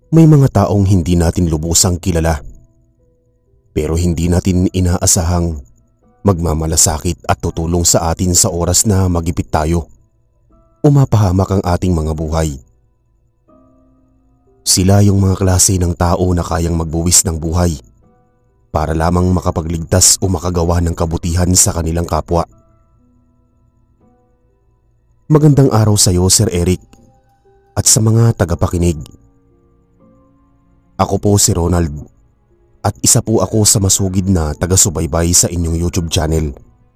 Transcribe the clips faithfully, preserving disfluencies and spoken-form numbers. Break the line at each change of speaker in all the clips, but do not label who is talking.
May mga taong hindi natin lubusang kilala, pero hindi natin inaasahang magmamalasakit at tutulong sa atin sa oras na magipit tayo o mapahamak ang ating mga buhay. Sila yung mga klase ng tao na kayang magbuwis ng buhay para lamang makapagligtas o makagawa ng kabutihan sa kanilang kapwa. Magandang araw sa iyo, Sir Eric, at sa mga tagapakinig. Ako po si Ronald at isa po ako sa masugid na taga-subaybay sa inyong YouTube channel.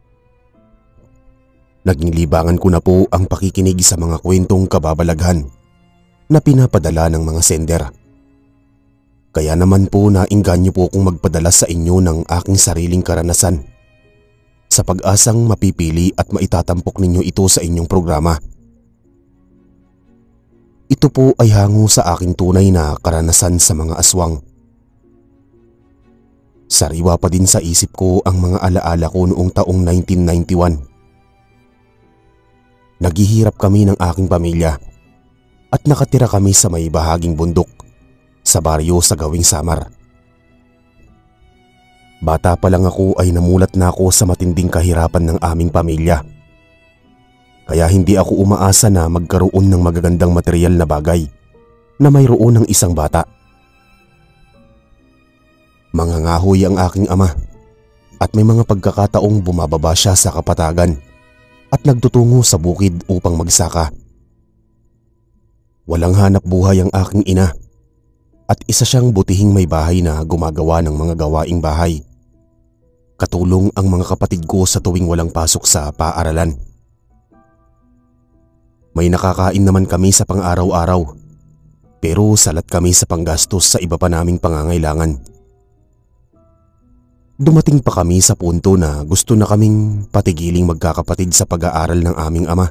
Naging libangan ko na po ang pakikinig sa mga kwentong kababalaghan na pinapadala ng mga sender. Kaya naman po nainganyo po akong magpadala sa inyo ng aking sariling karanasan sa pag-asang mapipili at maitatampok ninyo ito sa inyong programa. Ito po ay hango sa aking tunay na karanasan sa mga aswang. Sariwa pa din sa isip ko ang mga alaala ko noong taong nineteen ninety-one. Naghihirap kami ng aking pamilya at nakatira kami sa may bahaging bundok sa baryo sa Gawing Samar. Bata pa lang ako ay namulat na ako sa matinding kahirapan ng aming pamilya. Kaya hindi ako umaasa na magkaroon ng magagandang material na bagay na mayroon ng isang bata. Mangangahoy ang aking ama at may mga pagkakataong bumababa siya sa kapatagan at nagtutungo sa bukid upang magsaka. Walang hanap buhay ang aking ina at isa siyang butihing may bahay na gumagawa ng mga gawaing bahay. Katulong ang mga kapatid ko sa tuwing walang pasok sa paaralan. May nakakain naman kami sa pang-araw-araw, pero salat kami sa panggastos sa iba pa naming pangangailangan. Dumating pa kami sa punto na gusto na kaming patigiling magkakapatid sa pag-aaral ng aming ama.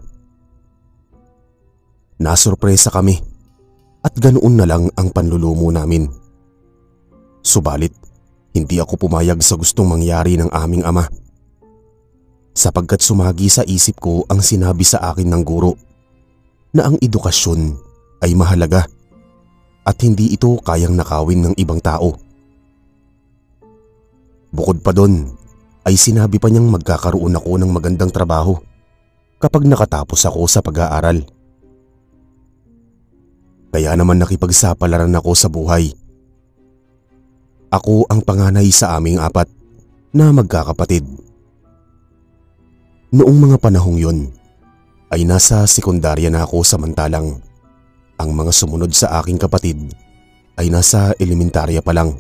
Nasurpresa kami at ganoon na lang ang panlulumo namin. Subalit, hindi ako pumayag sa gustong mangyari ng aming ama, sapagkat sumagi sa isip ko ang sinabi sa akin ng guro na ang edukasyon ay mahalaga at hindi ito kayang nakawin ng ibang tao. Bukod pa doon ay sinabi pa niyang magkakaroon ako ng magandang trabaho kapag nakatapos ako sa pag-aaral. Kaya naman nakipagsapalaran ako sa buhay. Ako ang panganay sa aming apat na magkakapatid. Noong mga panahong yon ay nasa sekundarya na ako, samantalang ang mga sumunod sa aking kapatid ay nasa elementarya pa lang.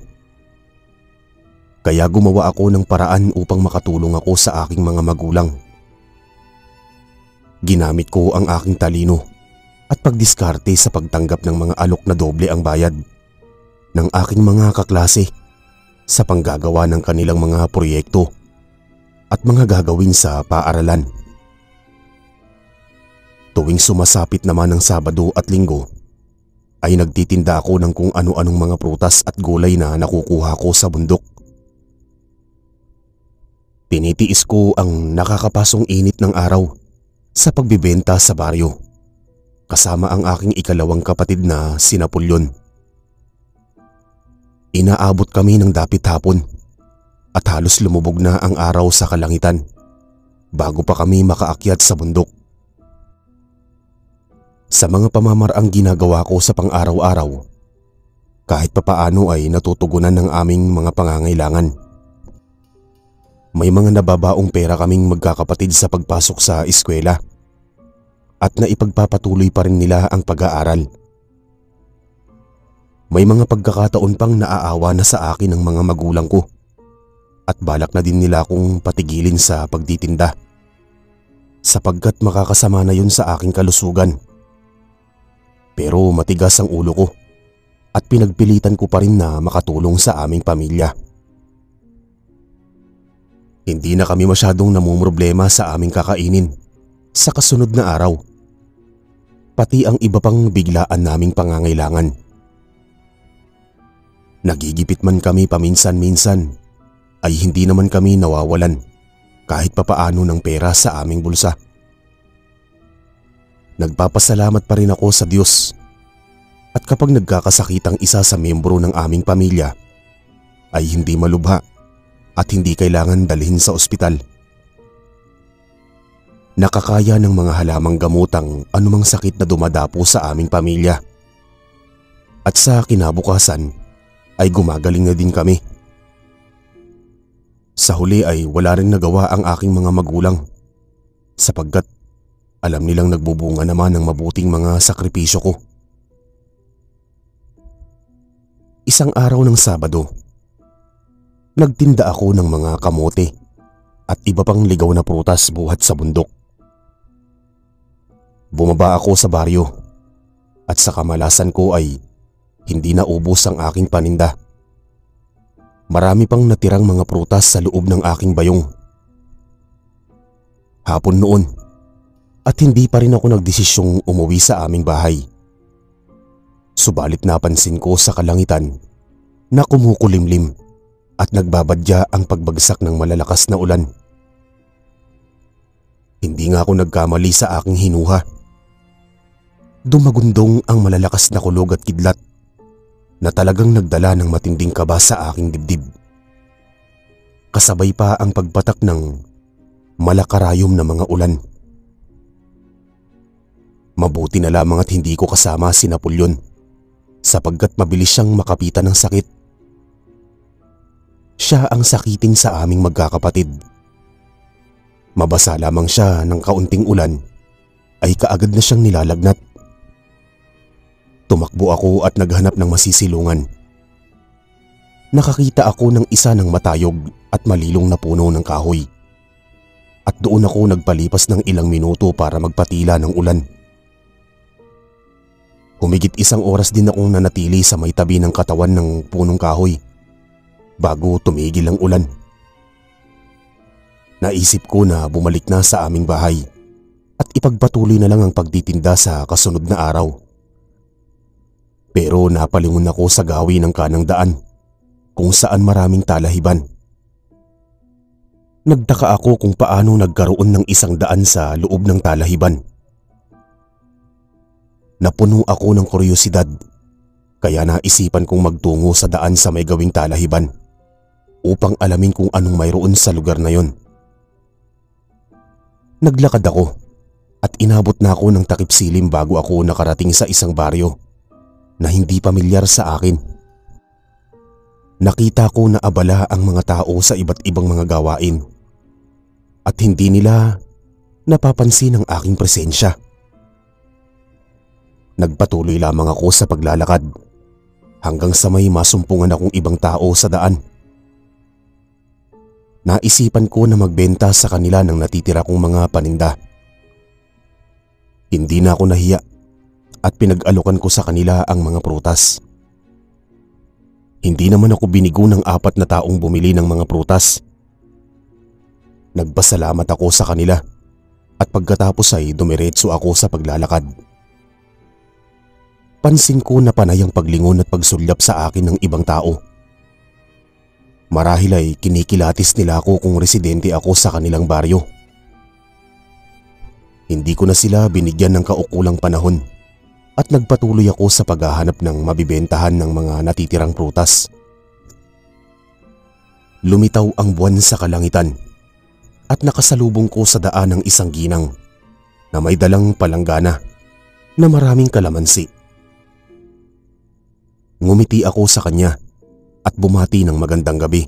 Kaya gumawa ako ng paraan upang makatulong ako sa aking mga magulang. Ginamit ko ang aking talino at pagdiskarte sa pagtanggap ng mga alok na doble ang bayad ng aking mga kaklase sa panggagawa ng kanilang mga proyekto at mga gagawin sa paaralan. Tuwing sumasapit naman ng Sabado at Linggo ay nagtitinda ako ng kung ano-anong mga prutas at gulay na nakukuha ko sa bundok. Tinitiis ko ang nakakapasong init ng araw sa pagbibenta sa baryo kasama ang aking ikalawang kapatid na si Napoleon. Inaabot kami ng dapit hapon at halos lumubog na ang araw sa kalangitan bago pa kami makaakyat sa bundok. Sa mga pamamaraang ginagawa ko sa pang-araw-araw, kahit papaano ay natutugunan ng aming mga pangangailangan. May mga nababaong pera kaming magkakapatid sa pagpasok sa eskwela at naipagpapatuloy pa rin nila ang pag-aaral. May mga pagkakataon pang naaawa na sa akin ng mga magulang ko at balak na din nila akong patigilin sa pagtitinda sapagkat makakasama na yun sa aking kalusugan. Pero matigas ang ulo ko at pinagpilitan ko pa rin na makatulong sa aming pamilya. Hindi na kami masyadong namumroblema sa aming kakainin sa kasunod na araw, pati ang iba pang biglaan naming pangangailangan. Nagigipit man kami paminsan-minsan ay hindi naman kami nawawalan kahit papaano ng pera sa aming bulsa. Nagpapasalamat pa rin ako sa Diyos at kapag nagkakasakit ang isa sa miyembro ng aming pamilya ay hindi malubha at hindi kailangan dalhin sa ospital. Nakakaya ng mga halamang gamotang anumang sakit na dumadapo sa aming pamilya. At sa kinabukasan ay gumagaling na din kami. Sa huli ay wala ring nagawa ang aking mga magulang sapagkat alam nilang nagbubunga naman ng mabuting mga sakripisyo ko. Isang araw ng Sabado, nagtinda ako ng mga kamote at iba pang ligaw na prutas buhat sa bundok. Bumaba ako sa baryo at sa kamalasan ko ay hindi na ubos ang aking paninda. Marami pang natirang mga prutas sa loob ng aking bayong. Hapon noon at hindi pa rin ako nagdesisyong umuwi sa aming bahay. Subalit napansin ko sa kalangitan na kumukulimlim at nagbabadya ang pagbagsak ng malalakas na ulan. Hindi nga ako nagkamali sa aking hinuha. Dumagundong ang malalakas na kulog at kidlat na talagang nagdala ng matinding kaba sa aking dibdib. Kasabay pa ang pagpatak ng malakarayom na mga ulan. Mabuti na lamang at hindi ko kasama si Napoleon sapagkat mabilis siyang makapitan ng sakit. Siya ang sakitin sa aming magkakapatid. Mabasa lamang siya ng kaunting ulan ay kaagad na siyang nilalagnat. Tumakbo ako at naghanap ng masisilungan. Nakakita ako ng isa ng matayog at malilong na puno ng kahoy. At doon ako nagpalipas ng ilang minuto para magpatila ng ulan. Humigit isang oras din akong nanatili sa may tabi ng katawan ng punong kahoy bago tumigil ang ulan. Naisip ko na bumalik na sa aming bahay at ipagpatuloy na lang ang pagtitinda sa kasunod na araw. Pero napalingon ako sa gawi ng kanang daan kung saan maraming talahiban. Nagtaka ako kung paano nagkaroon ng isang daan sa loob ng talahiban. Napuno ako ng kuryosidad kaya naisipan kong magtungo sa daan sa may gawing talahiban upang alamin kung anong mayroon sa lugar na yon. Naglakad ako at inabot na ako ng takip silim bago ako nakarating sa isang baryo na hindi pamilyar sa akin. Nakita ko na abala ang mga tao sa iba't ibang mga gawain at hindi nila napapansin ang aking presensya. Nagpatuloy lamang ako sa paglalakad hanggang sa may masumpungan akong ibang tao sa daan. Naisipan ko na magbenta sa kanila ng natitira kong mga paninda. Hindi na ako nahiya at pinag-alokan ko sa kanila ang mga prutas. Hindi naman ako binigo ng apat na taong bumili ng mga prutas. Nagpasalamat ako sa kanila at pagkatapos ay dumiretso ako sa paglalakad. Pansin ko na panay ang paglingon at pagsulyap sa akin ng ibang tao. Marahil ay kinikilatis nila ako kung residente ako sa kanilang baryo. Hindi ko na sila binigyan ng kaukulang panahon at nagpatuloy ako sa paghahanap ng mabibentahan ng mga natitirang prutas. Lumitaw ang buwan sa kalangitan at nakasalubong ko sa daan ng isang ginang na may dalang palanggana na maraming kalamansi. Ngumiti ako sa kanya at bumati ng magandang gabi.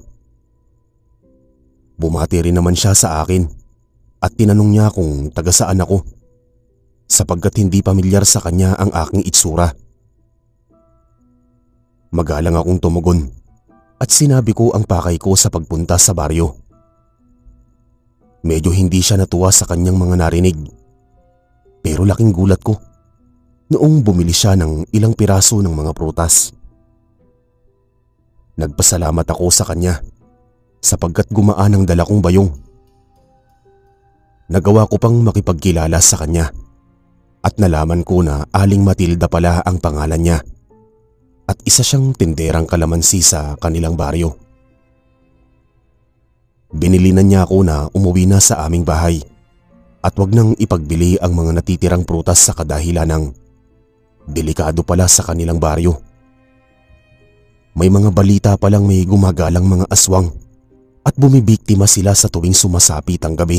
Bumati rin naman siya sa akin at tinanong niya kung taga saan ako sapagkat hindi pamilyar sa kanya ang aking itsura. Magalang akong tumugon at sinabi ko ang pakay ko sa pagpunta sa baryo. Medyo hindi siya natuwa sa kanyang mga narinig pero laking gulat ko noong bumili siya ng ilang piraso ng mga prutas. Nagpasalamat ako sa kanya sapagkat gumaan ang dala kong bayong. Nagawa ko pang makipagkilala sa kanya at nalaman ko na Aling Matilda pala ang pangalan niya at isa siyang tinderang kalamansi sa kanilang baryo. Binilinan niya ako na umuwi na sa aming bahay at wag nang ipagbili ang mga natitirang prutas sa kadahilan ng Delikado pala sa kanilang baryo. May mga balita palang may gumagalang mga aswang at bumibiktima sila sa tuwing sumasapit ang gabi.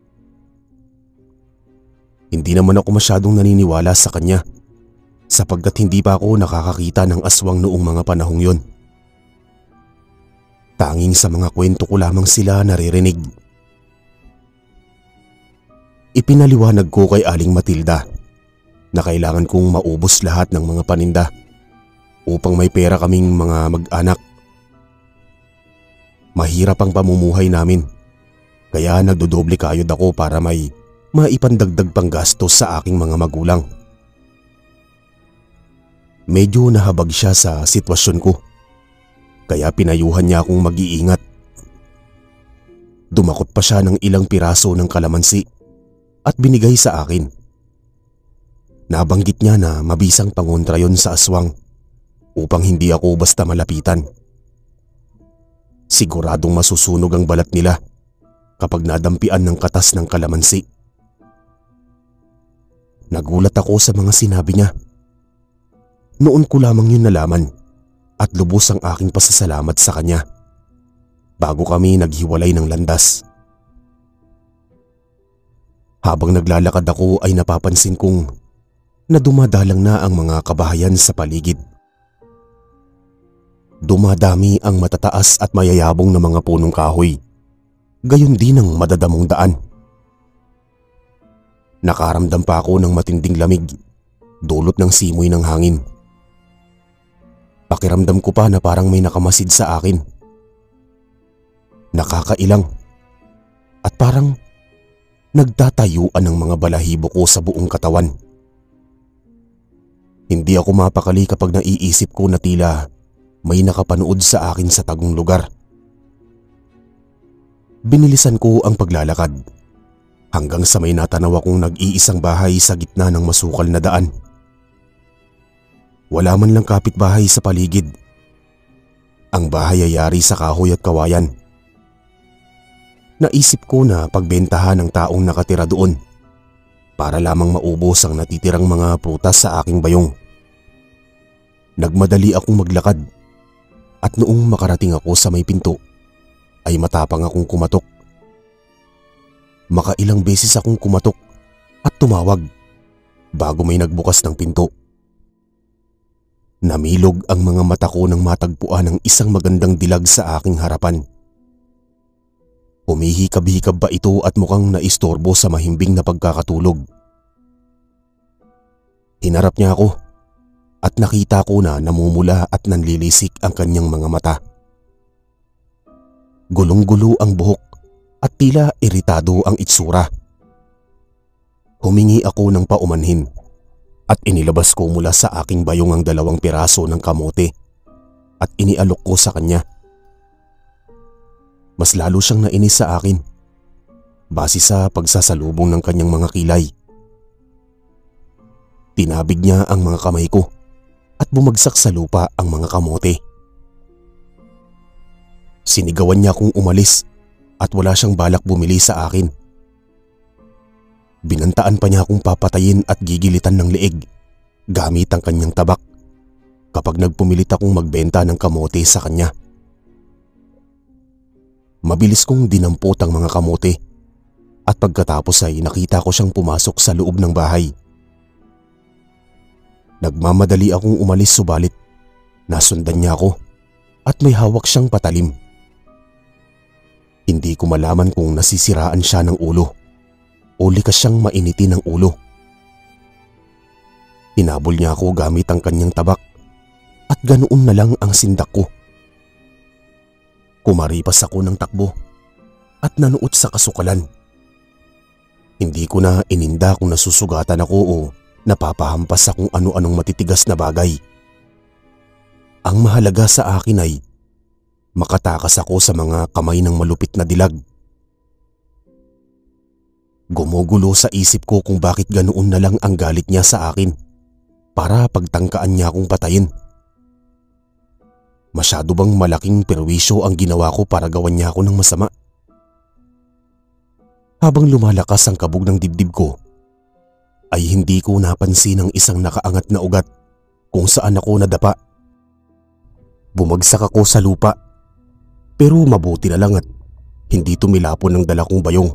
Hindi naman ako masyadong naniniwala sa kanya sapagkat hindi pa ako nakakakita ng aswang noong mga panahong yon. Tanging sa mga kwento ko lamang sila naririnig. Ipinaliwanag ko kay Aling Matilda na kailangan kong maubos lahat ng mga paninda upang may pera kaming mga mag-anak. Mahirap ang pamumuhay namin kaya nagdodoble kayod ako para may maipandagdag pang gastos sa aking mga magulang. Medyo nahabag siya sa sitwasyon ko kaya pinayuhan niya akong mag-iingat. Dumakot pa siya ng ilang piraso ng kalamansi at binigay sa akin. Nabanggit niya na mabisang pangontra yon sa aswang upang hindi ako basta malapitan. Siguradong masusunog ang balat nila kapag nadampian ng katas ng kalamansi. Nagulat ako sa mga sinabi niya. Noon ko lamang yun nalaman at lubos ang aking pasasalamat sa kanya bago kami naghiwalay ng landas. Habang naglalakad ako ay napapansin kong na dumadalang na ang mga kabahayan sa paligid. Dumadami ang matataas at mayayabong na mga punong kahoy, gayon din ang madadamong daan. Nakaramdam pa ako ng matinding lamig, dulot ng simoy ng hangin. Pakiramdam ko pa na parang may nakamasid sa akin. Nakakailang at parang nagtatayuan ng mga balahibo ko sa buong katawan. Hindi ako mapakali kapag naiisip ko na tila may nakapanood sa akin sa tagong lugar. Binilisan ko ang paglalakad hanggang sa may natanaw akong nag-iisang bahay sa gitna ng masukal na daan. Wala man lang kapitbahay sa paligid. Ang bahay ay yari sa kahoy at kawayan. Naisip ko na pagbentahan ng taong nakatira doon para lamang maubos ang natitirang mga prutas sa aking bayong. Nagmadali akong maglakad at noong makarating ako sa may pinto ay matapang akong kumatok. Makailang beses akong kumatok at tumawag bago may nagbukas ng pinto. Namilog ang mga mata ko nang matagpuan ng isang magandang dilag sa aking harapan. Humihikab-hikab ba ito at mukhang naistorbo sa mahimbing na pagkakatulog. Hinarap niya ako at nakita ko na namumula at nanlilisik ang kanyang mga mata. Gulong-gulo ang buhok at tila iritado ang itsura. Humingi ako ng paumanhin at inilabas ko mula sa aking bayong ang dalawang piraso ng kamote at inialok ko sa kanya. Mas lalo siyang nainis sa akin base sa pagsasalubong ng kanyang mga kilay. Tinabig niya ang mga kamay ko at bumagsak sa lupa ang mga kamote. Sinigawan niya akong umalis at wala siyang balak bumili sa akin. Binantaan pa niya akong papatayin at gigilitan ng leeg gamit ang kanyang tabak kapag nagpumilit akong magbenta ng kamote sa kanya. Mabilis kong dinampot ang mga kamote at pagkatapos ay nakita ko siyang pumasok sa loob ng bahay. Nagmamadali akong umalis subalit nasundan niya ako at may hawak siyang patalim. Hindi ko malaman kung nasisiraan siya ng ulo o likas siyang mainitin ng ulo. Hinabol niya ako gamit ang kanyang tabak at ganoon na lang ang sindak ko. Kumaripas ako ng takbo at nanuot sa kasukalan. Hindi ko na ininda kung nasusugatan ako o napapahampas sa kung ano-anong matitigas na bagay. Ang mahalaga sa akin ay makatakas ako sa mga kamay ng malupit na dilag. Gumugulo sa isip ko kung bakit ganoon na lang ang galit niya sa akin para pagtangkaan niya akong patayin. Masyado bang malaking perwisyo ang ginawa ko para gawan niya ako ng masama? Habang lumalakas ang kabog ng dibdib ko, ay hindi ko napansin ang isang nakaangat na ugat kung saan ako nadapa. Bumagsak ako sa lupa, pero mabuti na lang at hindi tumilapon ng dala kong bayong.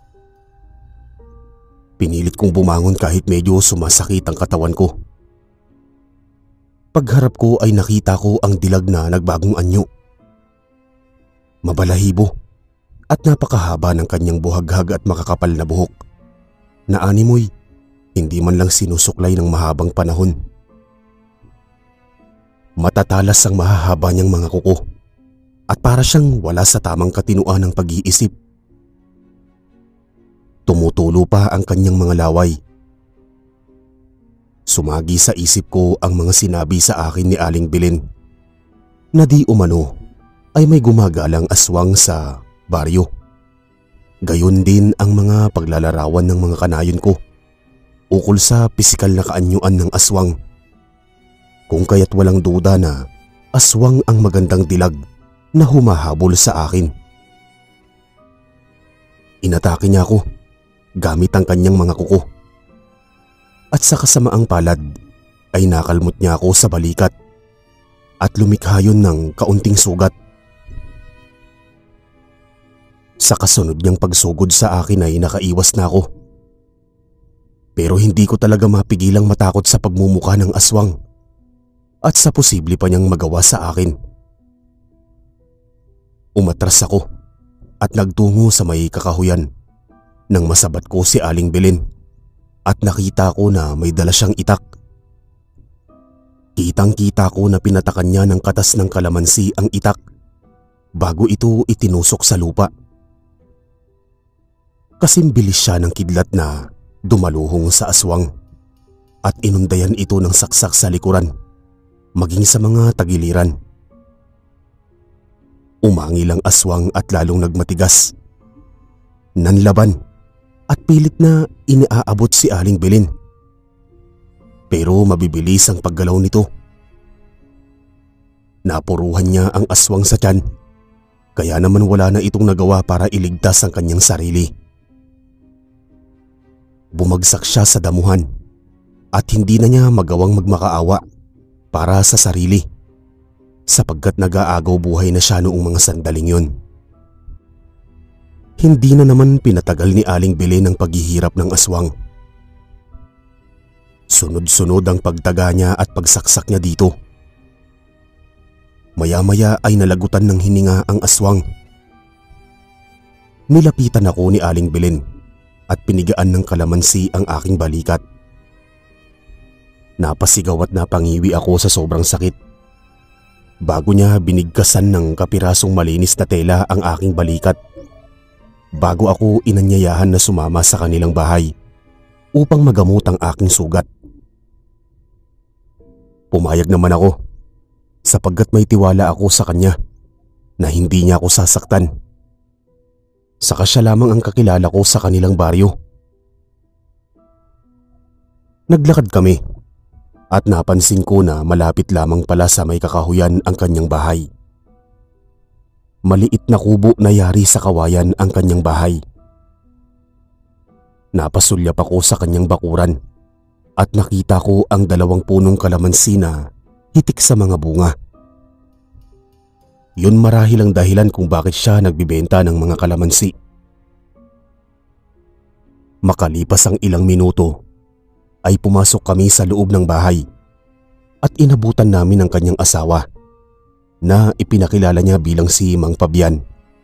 Pinilit kong bumangon kahit medyo sumasakit ang katawan ko. Pagharap ko ay nakita ko ang dilag na nagbagong anyo. Mabalahibo at napakahaba ng kanyang buhaghag at makakapal na buhok na animoy hindi man lang sinusuklay ng mahabang panahon. Matatalas ang mahahaba niyang mga kuko at para siyang wala sa tamang katinuan ng pag-iisip. Tumutulo pa ang kanyang mga laway. Sumagi sa isip ko ang mga sinabi sa akin ni Aling Belen na di umano ay may gumagalang aswang sa baryo. Gayon din ang mga paglalarawan ng mga kanayon ko ukol sa pisikal na kaanyuan ng aswang. Kung kaya't walang duda na aswang ang magandang dilag na humahabol sa akin. Inatake niya ako gamit ang kanyang mga kuko. At sa kasamaang palad ay nakalmot niya ako sa balikat at lumikha yun ng kaunting sugat. Sa kasunod niyang pagsugod sa akin ay nakaiwas na ako. Pero hindi ko talaga mapigilang matakot sa pagmumukha ng aswang at sa posible pa niyang magawa sa akin. Umatras ako at nagtungo sa may kakahuyan nang masabat ko si Aling Belen at nakita ko na may dala siyang itak. Kitang-kita ko na pinatakan niya ng katas ng kalamansi ang itak bago ito itinusok sa lupa. Kasimbilis siya ng kidlat na dumaluhong sa aswang at inundayan ito ng saksak sa likuran maging sa mga tagiliran. Umangil ang aswang at lalong nagmatigas. Nanlaban at pilit na iniaabot si Aling Belen. Pero mabibilis ang paggalaw nito. Napuruhan niya ang aswang sa tiyan, kaya naman wala na itong nagawa para iligtas ang kanyang sarili. Bumagsak siya sa damuhan at hindi na niya magawang magmakaawa para sa sarili sapagkat nag-aagaw buhay na siya noong mga sandaling yun. Hindi na naman pinatagal ni Aling Belen ang paghihirap ng aswang. Sunod-sunod ang pagtaga niya at pagsaksak niya dito. Maya-maya ay nalagutan ng hininga ang aswang. Nilapitan ako ni Aling Belen at pinigaan ng kalamansi ang aking balikat. Napasigaw at napangiwi ako sa sobrang sakit. Bago niya binigkasan ng kapirasong malinis na tela ang aking balikat. Bago ako inanyayahan na sumama sa kanilang bahay upang magamot ang aking sugat. Pumayag naman ako sapagkat may tiwala ako sa kanya na hindi niya ako sasaktan. Saka siya lamang ang kakilala ko sa kanilang baryo. Naglakad kami at napansin ko na malapit lamang pala sa may kakahuyan ang kanyang bahay. Maliit na kubo na yari sa kawayan ang kanyang bahay. Napasulyap ako sa kanyang bakuran at nakita ko ang dalawang punong kalamansi na hitik sa mga bunga. Yun marahil ang dahilan kung bakit siya nagbibenta ng mga kalamansi. Makalipas ang ilang minuto ay pumasok kami sa loob ng bahay at inabutan namin ang kanyang asawa na ipinakilala niya bilang si Mang Pabian.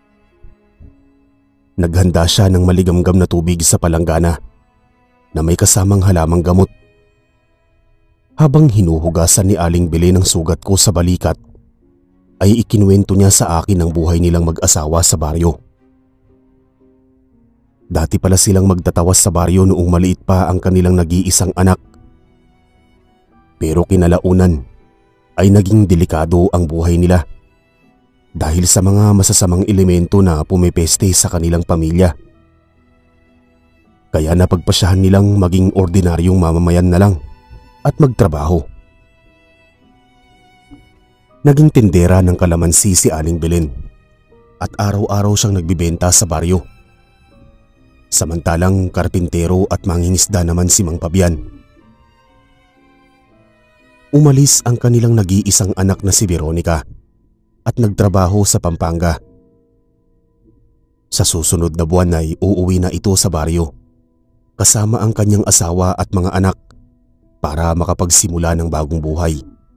Naghanda siya ng maligamgam na tubig sa palanggana na may kasamang halamang gamot. Habang hinuhugasan ni Aling Belen ang sugat ko sa balikat, ay ikinuwento niya sa akin ang buhay nilang mag-asawa sa baryo. Dati pala silang magtatawas sa baryo noong maliit pa ang kanilang nag-iisang anak. Pero kinalaunan ay naging delikado ang buhay nila dahil sa mga masasamang elemento na pumipeste sa kanilang pamilya. Kaya napagpasyahan nilang maging ordinaryong mamamayan na lang at magtrabaho. Naging tindera ng kalamansi si Aling Belen at araw-araw siyang nagbibenta sa baryo. Samantalang karpintero at mangingisda naman si Mang Fabian. Umalis ang kanilang nag-iisang anak na si Veronica at nagtrabaho sa Pampanga. Sa susunod na buwan ay uuwi na ito sa baryo kasama ang kanyang asawa at mga anak para makapagsimula ng bagong buhay.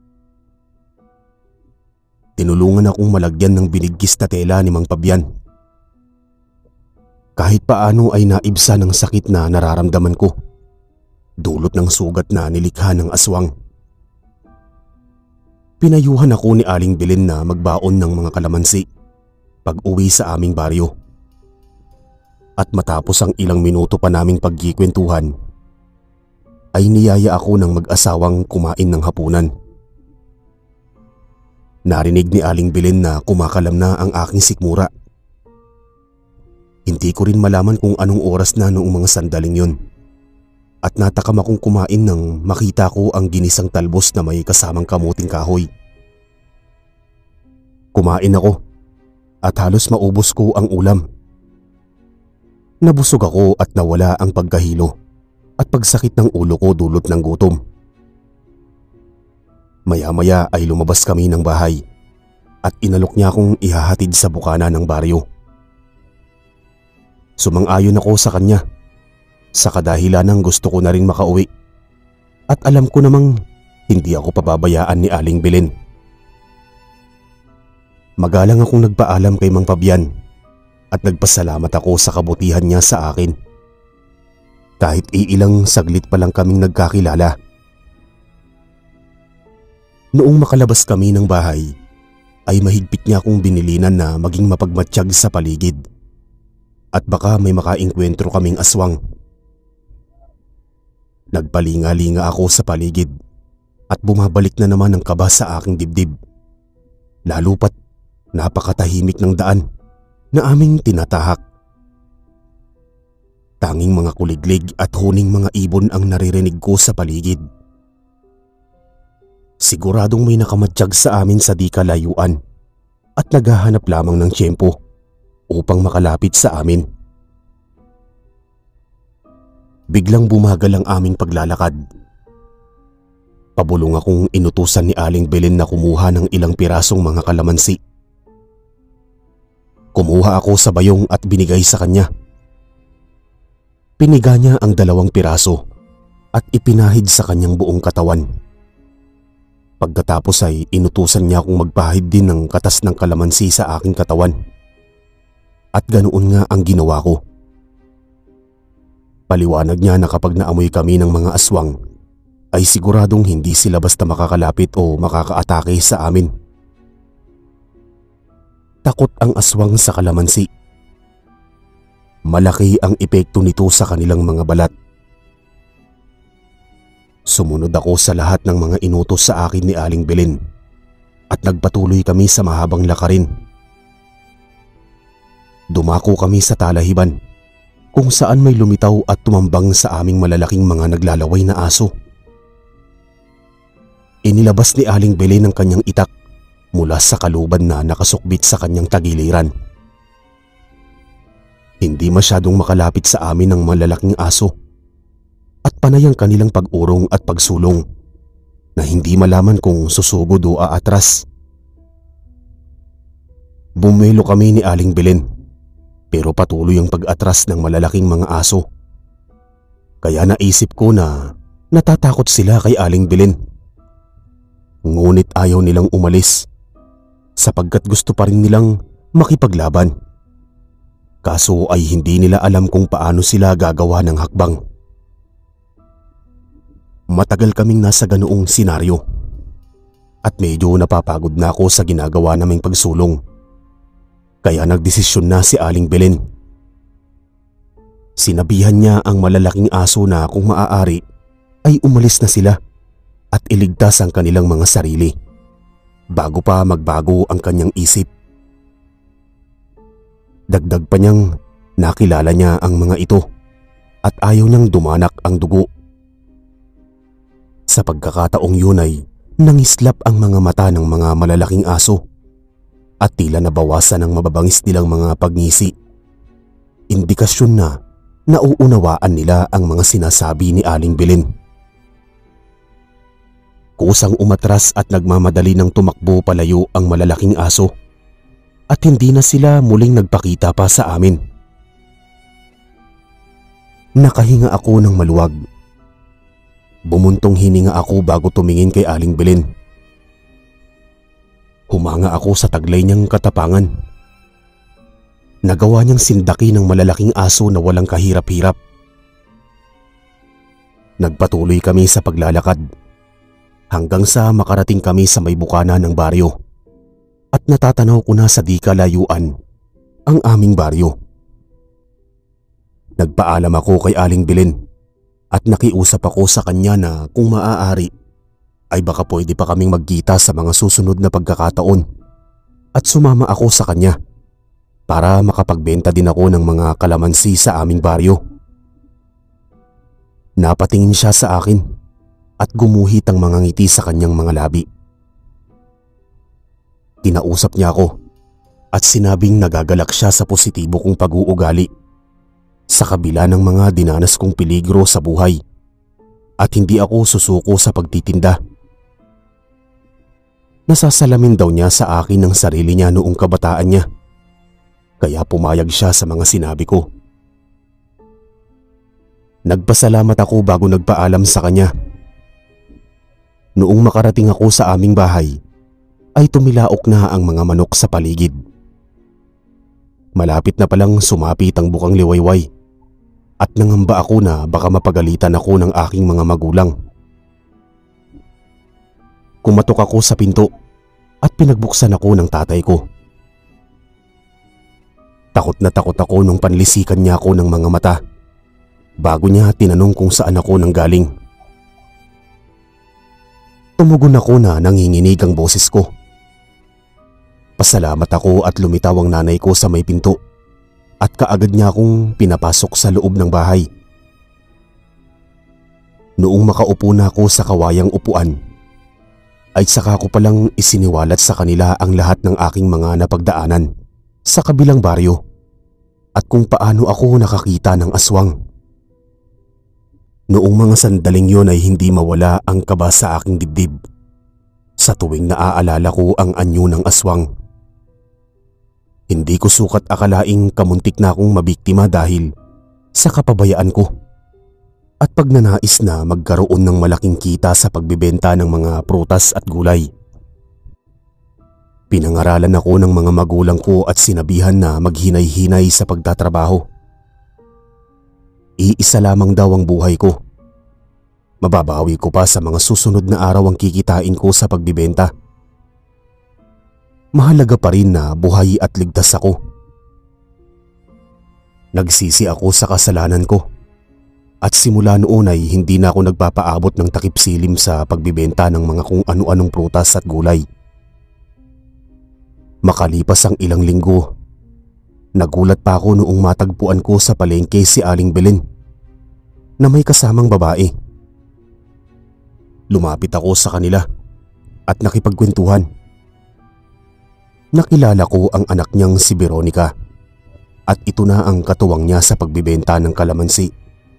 Tinulungan akong malagyan ng binigkis na tela ni Mang Fabian. Kahit paano ay naibsan ng sakit na nararamdaman ko, dulot ng sugat na nilikha ng aswang. Pinayuhan ako ni Aling Belen na magbaon ng mga kalamansi pag uwi sa aming baryo. At matapos ang ilang minuto pa naming pagkikwentuhan, ay niyaya ako ng mag-asawang kumain ng hapunan. Narinig ni Aling Belen na kumakalam na ang aking sikmura. Hindi ko rin malaman kung anong oras na noong mga sandaling yun. At natakam akong kumain nang makita ko ang ginisang talbos na may kasamang kamuting kahoy. Kumain ako at halos maubos ko ang ulam. Nabusog ako at nawala ang pagkahilo at pagsakit ng ulo ko dulot ng gutom. Maya-maya ay lumabas kami ng bahay at inalok niya akong ihahatid sa bukana ng baryo. Sumang-ayon ako sa kanya sa kadahilan ng gusto ko na rin makauwi at alam ko namang hindi ako pababayaan ni Aling Belen. Magalang akong nagpaalam kay Mang Fabian at nagpasalamat ako sa kabutihan niya sa akin. Kahit iilang saglit pa lang kaming nagkakilala. Noong makalabas kami ng bahay, ay mahigpit niya akong binilinan na maging mapagmatsyag sa paligid at baka may makaengkwentro kaming aswang. Nagpalinga-linga ako sa paligid at bumabalik na naman ang kaba sa aking dibdib. Lalo pat napakatahimik ng daan na aming tinatahak. Tanging mga kuliglig at huning mga ibon ang naririnig ko sa paligid. Siguradong may nakamatsyag sa amin sa di kalayuan at naghahanap lamang ng tiyempo upang makalapit sa amin. Biglang bumagal ang aming paglalakad. Pabulong akong inutusan ni Aling Belen na kumuha ng ilang pirasong mga kalamansi. Kumuha ako sa bayong at binigay sa kanya. Piniga niya ang dalawang piraso at ipinahid sa kanyang buong katawan. Pagkatapos ay inutusan niya akong magpahid din ng katas ng kalamansi sa aking katawan. At ganoon nga ang ginawa ko. Paliwanag niya na kapag naamoy kami ng mga aswang, ay siguradong hindi sila basta makakalapit o makakaatake sa amin. Takot ang aswang sa kalamansi. Malaki ang epekto nito sa kanilang mga balat. Sumunod ako sa lahat ng mga inutos sa akin ni Aling Belen at nagpatuloy kami sa mahabang lakarin. Dumako kami sa talahiban kung saan may lumitaw at tumambang sa aming malalaking mga naglalaway na aso. Inilabas ni Aling Belen ang kanyang itak mula sa kaluban na nakasukbit sa kanyang tagiliran. Hindi masyadong makalapit sa amin ang malalaking aso at panay ang kanilang pag-urong at pagsulong na hindi malaman kung susugod o aatras. Bumelo kami ni Aling Belen pero patuloy ang pag-atras ng malalaking mga aso. Kaya naisip ko na natatakot sila kay Aling Belen. Ngunit ayaw nilang umalis sapagkat gusto pa rin nilang makipaglaban. Kaso ay hindi nila alam kung paano sila gagawa ng hakbang. Matagal kaming nasa ganoong senaryo at medyo napapagod na ako sa ginagawa naming pagsulong. Kaya nagdesisyon na si Aling Belen. Sinabihan niya ang malalaking aso na kung maaari ay umalis na sila at iligtas ang kanilang mga sarili bago pa magbago ang kanyang isip. Dagdag pa niyang nakilala niya ang mga ito at ayaw niyang dumanak ang dugo. Sa pagkakataong yun ay nangislap ang mga mata ng mga malalaking aso at tila nabawasan ang mababangis nilang mga pagngisi. Indikasyon na Nauunawaan nila ang mga sinasabi ni Aling Belen. Kusang umatras at nagmamadali ng tumakbo palayo ang malalaking aso at hindi na sila muling nagpakita pa sa amin. Nakahinga ako ng maluwag. Bumuntong hininga ako bago tumingin kay Aling Belen. Humanga ako sa taglay niyang katapangan. Nagawa niyang sindaki ng malalaking aso na walang kahirap-hirap. Nagpatuloy kami sa paglalakad hanggang sa makarating kami sa may bukana ng baryo at natatanaw ko na sa di kalayuan ang aming baryo. Nagpaalam ako kay Aling Belen at nakiusap ako sa kanya na kung maaari ay baka pwede pa kaming magkita sa mga susunod na pagkakataon at sumama ako sa kanya para makapagbenta din ako ng mga kalamansi sa aming baryo. Napatingin siya sa akin at gumuhit ang mga ngiti sa kanyang mga labi. Kinausap niya ako at sinabing nagagalak siya sa positibo kong pag-uugali sa kabila ng mga dinanas kong peligro sa buhay at hindi ako susuko sa pagtitinda. Nasasalamin daw niya sa akin ng sarili niya noong kabataan niya, kaya pumayag siya sa mga sinabi ko. Nagpasalamat ako bago nagpaalam sa kanya. Noong makarating ako sa aming bahay, ay tumilaok na ang mga manok sa paligid. Malapit na palang sumapit ang bukang liwayway at nangamba ako na baka mapagalitan ako ng aking mga magulang. Kumatok ako sa pinto at pinagbuksan ako ng tatay ko. Takot na takot ako nung panlisikan niya ako ng mga mata bago niya tinanong kung saan ako nanggaling. Tumugon ako na nanginginig ang boses ko. Pasalamat ako at lumitaw ang nanay ko sa may pinto at kaagad niya akong pinapasok sa loob ng bahay. Noong makaupo na ako sa kawayang upuan, ay saka ko palang isiniwalat sa kanila ang lahat ng aking mga napagdaanan sa kabilang baryo at kung paano ako nakakita ng aswang. Noong mga sandaling yon ay hindi mawala ang kaba sa aking dibdib sa tuwing naaalala ko ang anyo ng aswang. Hindi ko sukat akalaing kamuntik na akong mabiktima dahil sa kapabayaan ko at pagnanais na magkaroon ng malaking kita sa pagbibenta ng mga prutas at gulay. Pinangaralan ako ng mga magulang ko at sinabihan na maghinay-hinay sa pagtatrabaho. Iisa lamang daw ang buhay ko. Mababawi ko pa sa mga susunod na araw ang kikitain ko sa pagbibenta. Mahalaga pa rin na buhay at ligtas ako. Nagsisi ako sa kasalanan ko at simula noon ay hindi na ako nagpapaabot ng takip silim sa pagbibenta ng mga kung ano-anong prutas at gulay. Makalipas ang ilang linggo, nagulat pa ako noong matagpuan ko sa palengke si Aling Belen na may kasamang babae. Lumapit ako sa kanila at nakipagkwentuhan. Nakilala ko ang anak niyang si Veronica at ito na ang katuwang niya sa pagbibenta ng kalamansi.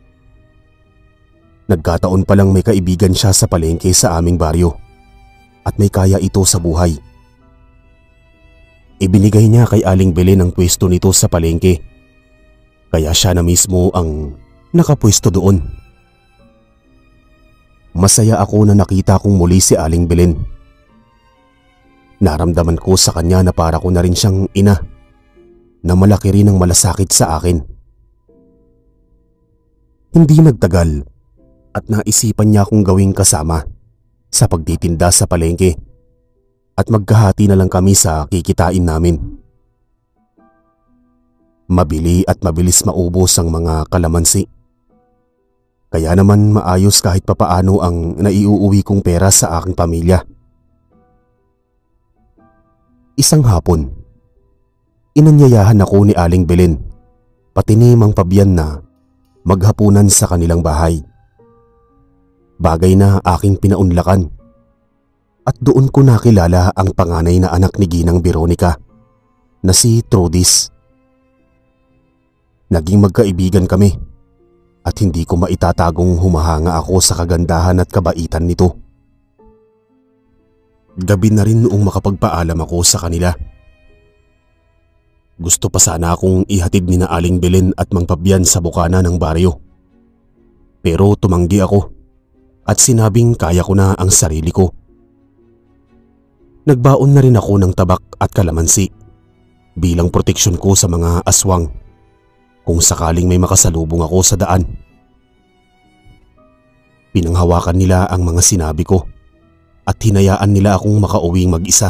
Nagkataon palang may kaibigan siya sa palengke sa aming baryo at may kaya ito sa buhay. Ibinigay niya kay Aling Belen ang pwesto nito sa palengke, kaya siya na mismo ang nakapwesto doon. Masaya ako na nakita kong muli si Aling Belen. Naramdaman ko sa kanya na para ko na rin siyang ina, na malaki rin ang malasakit sa akin. Hindi nagtagal at naisipan niya akong gawing kasama sa pagtitinda sa palengke at magkahati na lang kami sa kikitain namin. Mabili at mabilis maubos ang mga kalamansi. Kaya naman maayos kahit papaano ang naiuuwi kong pera sa aking pamilya. Isang hapon, inanyayahan ako ni Aling Belen pati ni Mang Pabian na maghapunan sa kanilang bahay. Bagay na aking pinaunlakan at doon ko nakilala ang panganay na anak ni Ginang Veronica na si Trudis. Naging magkaibigan kami at hindi ko maitatagong humahanga ako sa kagandahan at kabaitan nito. Gabi na rin noong makapagpaalam ako sa kanila. Gusto pa sana akong ihatid ni na Aling Belen at Mang Pabian sa bukana ng baryo. Pero tumanggi ako at sinabing kaya ko na ang sarili ko. Nagbaon na rin ako ng tabak at kalamansi bilang proteksyon ko sa mga aswang kung sakaling may makasalubong ako sa daan. Pinanghawakan nila ang mga sinabi ko at hinayaan nila akong makauwing mag-isa.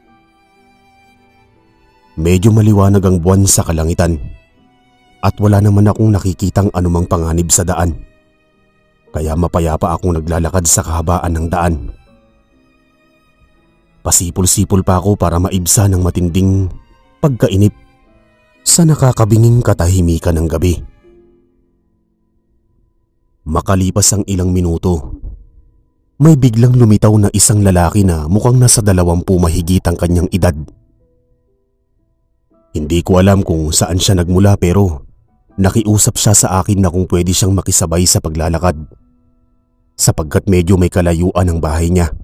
Medyo maliwanag ang buwan sa kalangitan at wala naman akong nakikitang anumang panganib sa daan. Kaya mapayapa akong naglalakad sa kahabaan ng daan. Pasipol-sipol pa ako para maibsa ng matinding pagkainip sa nakakabinging katahimikan ng gabi. Makalipas ang ilang minuto, may biglang lumitaw na isang lalaki na mukhang nasa dalawampu mahigit ang kanyang edad. Hindi ko alam kung saan siya nagmula pero nakiusap siya sa akin na kung pwede siyang makisabay sa paglalakad sapagkat medyo may kalayuan ang bahay niya.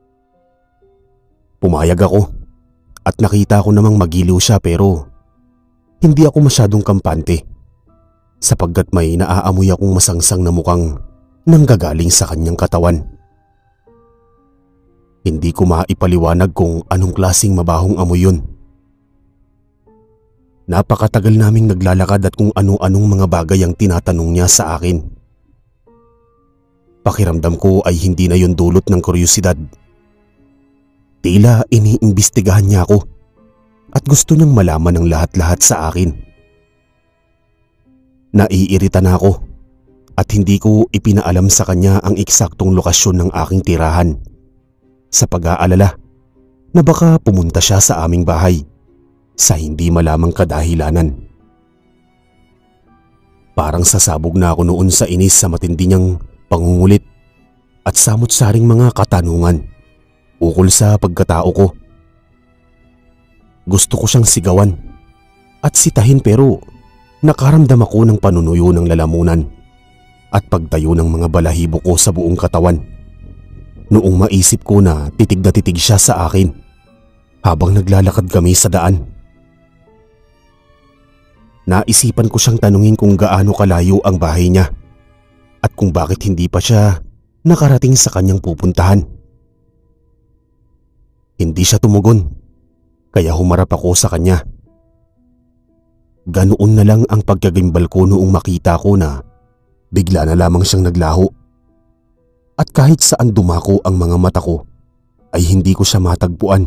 Pumayag ako at nakita ko namang magiliw siya pero hindi ako masyadong kampante sapagkat may naaamoy akong masangsang na mukhang nanggagaling sa kanyang katawan. Hindi ko maipaliwanag kung anong klaseng mabahong amoy yun. Napakatagal naming naglalakad at kung ano-anong mga bagay ang tinatanong niya sa akin. Pakiramdam ko ay hindi na yun dulot ng kuryosidad. Tila iniimbestigahan niya ako at gusto niyang malaman ang lahat-lahat sa akin. Naiirita na ako at hindi ko ipinaalam sa kanya ang eksaktong lokasyon ng aking tirahan sa pag-aalala na baka pumunta siya sa aming bahay sa hindi malamang kadahilanan. Parang sasabog na ako noon sa inis sa matindi niyang pangungulit at samot-saring mga katanungan ukol sa pagkatao ko. Gusto ko siyang sigawan at sitahin pero nakaramdam ako ng panunuyo ng lalamunan at pagtayo ng mga balahibo ko sa buong katawan noong maisip ko na titig na titig siya sa akin habang naglalakad kami sa daan. Naisipan ko siyang tanungin kung gaano kalayo ang bahay niya at kung bakit hindi pa siya nakarating sa kanyang pupuntahan. Hindi siya tumugon kaya humarap ako sa kanya. Ganoon na lang ang pagkagimbal ko noong makita ko na bigla na lamang siyang naglaho. At kahit saan dumako ang mga mata ko ay hindi ko siya matagpuan.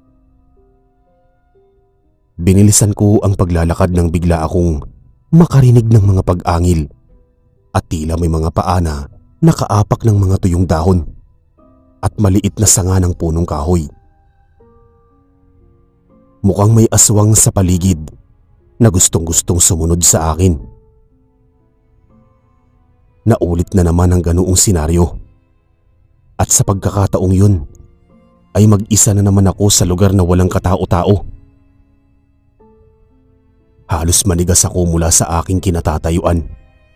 Binilisan ko ang paglalakad nang bigla akong makarinig ng mga pag-angil at tila may mga paa na nakaapak ng mga tuyong dahon at maliit na sanga ng punong kahoy. Mukhang may aswang sa paligid na gustong-gustong sumunod sa akin. Naulit na naman ang ganoong senaryo. At sa pagkakataong yun, ay mag-isa na naman ako sa lugar na walang katao-tao. Halos manigas ako mula sa aking kinatatayuan.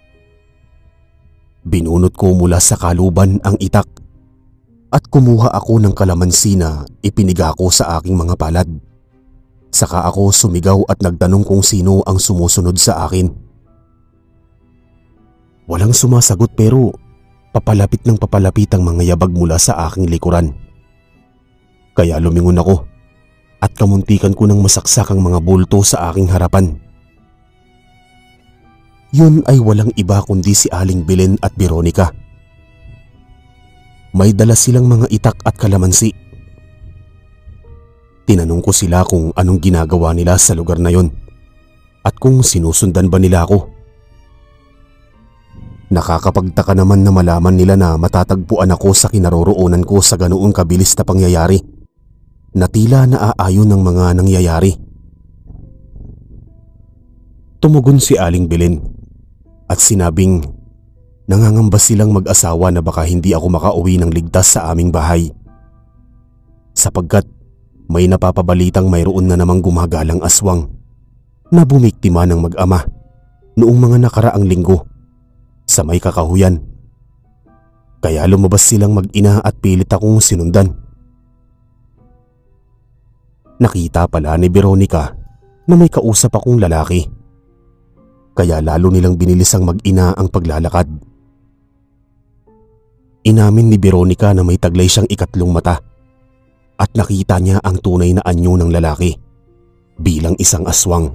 Binunot ko mula sa kaluban ang itak at kumuha ako ng kalamansi na ipiniga ko sa aking mga palad. Saka ako sumigaw at nagtanong kung sino ang sumusunod sa akin. Walang sumasagot pero papalapit ng papalapit ang mga yabag mula sa aking likuran. Kaya lumingon ako at kamuntikan ko ng masaksak ang mga bulto sa aking harapan. Yun ay walang iba kundi si Aling Belen at Veronica. May dala silang mga itak at kalamansi. Tinanong ko sila kung anong ginagawa nila sa lugar na yon at kung sinusundan ba nila ako. Nakakapagtaka naman na malaman nila na matatagpuan ako sa kinaroroonan ko sa ganoong kabilis na pangyayari na tila naaayon ng mga nangyayari. Tumugon si Aling Belen at sinabing nangangamba silang mag-asawa na baka hindi ako makauwi ng ligtas sa aming bahay sapagkat may napapabalitang mayroon na namang gumagalang aswang na bumiktima ng mag-ama noong mga nakaraang linggo sa may kakahuyan. Kaya lumabas silang mag-ina at pilit akong sinundan. Nakita pala ni Veronica na may kausap akong lalaki. Kaya lalo nilang binilisang mag-ina ang paglalakad. Inamin ni Veronica na may taglay siyang ikatlong mata at nakita niya ang tunay na anyo ng lalaki bilang isang aswang.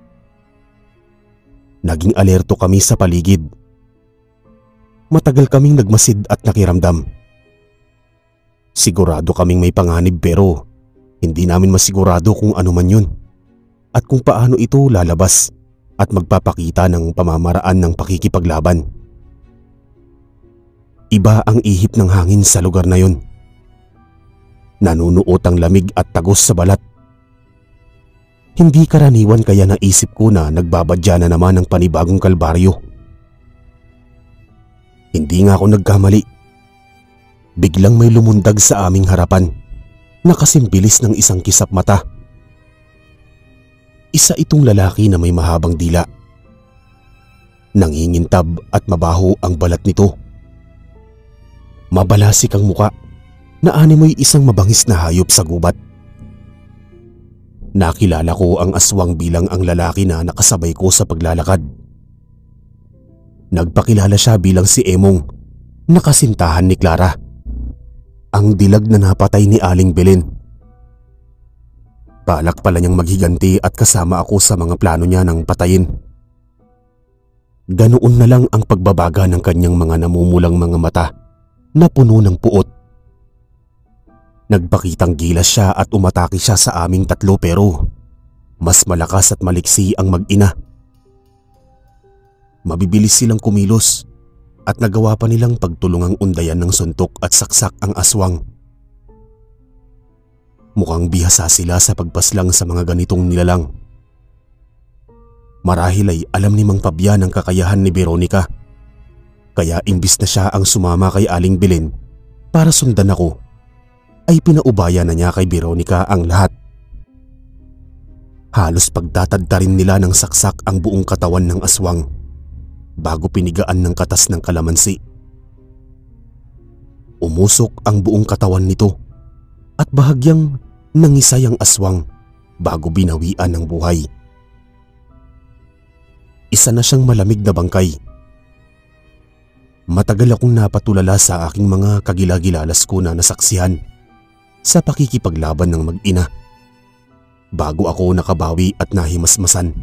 Naging alerto kami sa paligid. Matagal kaming nagmasid at nakiramdam. Sigurado kaming may panganib pero hindi namin masigurado kung ano man yun at kung paano ito lalabas at magpapakita ng pamamaraan ng pakikipaglaban. Iba ang ihip ng hangin sa lugar na yun. Nanunuot ang lamig at tagos sa balat. Hindi karaniwan kaya naisip ko na nagbabadya na naman ng panibagong kalbaryo. Hindi nga ako nagkamali. Biglang may lumundag sa aming harapan na kasimbilis ng isang kisap mata. Isa itong lalaki na may mahabang dila. Nangingintab at mabaho ang balat nito. Mabalasik ang muka na animoy isang mabangis na hayop sa gubat. Nakilala ko ang aswang bilang ang lalaki na nakasabay ko sa paglalakad. Nagpakilala siya bilang si Emong, nakasintahan ni Clara, ang dilag na napatay ni Aling Belen. Balak pala niyang maghiganti at kasama ako sa mga plano niya ng patayin. Ganoon na lang ang pagbabaga ng kanyang mga namumulang mga mata na puno ng puot. Nagpakitang gilas siya at umatake siya sa aming tatlo pero mas malakas at maliksi ang mag-ina. Mabibilis silang kumilos at nagawa pa nilang pagtulungang undayan ng suntok at saksak ang aswang. Mukhang bihasa sila sa pagpaslang sa mga ganitong nilalang. Marahil ay alam ni Mang Fabian ang kakayahan ni Veronica. Kaya imbis na siya ang sumama kay Aling Belen para sundan ako, ay pinaubaya na niya kay Veronica ang lahat. Halos pagtatadta rin nila ng saksak ang buong katawan ng aswang bago pinigaan ng katas ng kalamansi. Umusok ang buong katawan nito at bahagyang nangisay ang aswang bago binawian ng buhay. Isa na siyang malamig na bangkay. Matagal akong napatulala sa aking mga kagilagilalas ko na nasaksihan sa pakikipaglaban ng mag-ina bago ako nakabawi at nahimasmasan.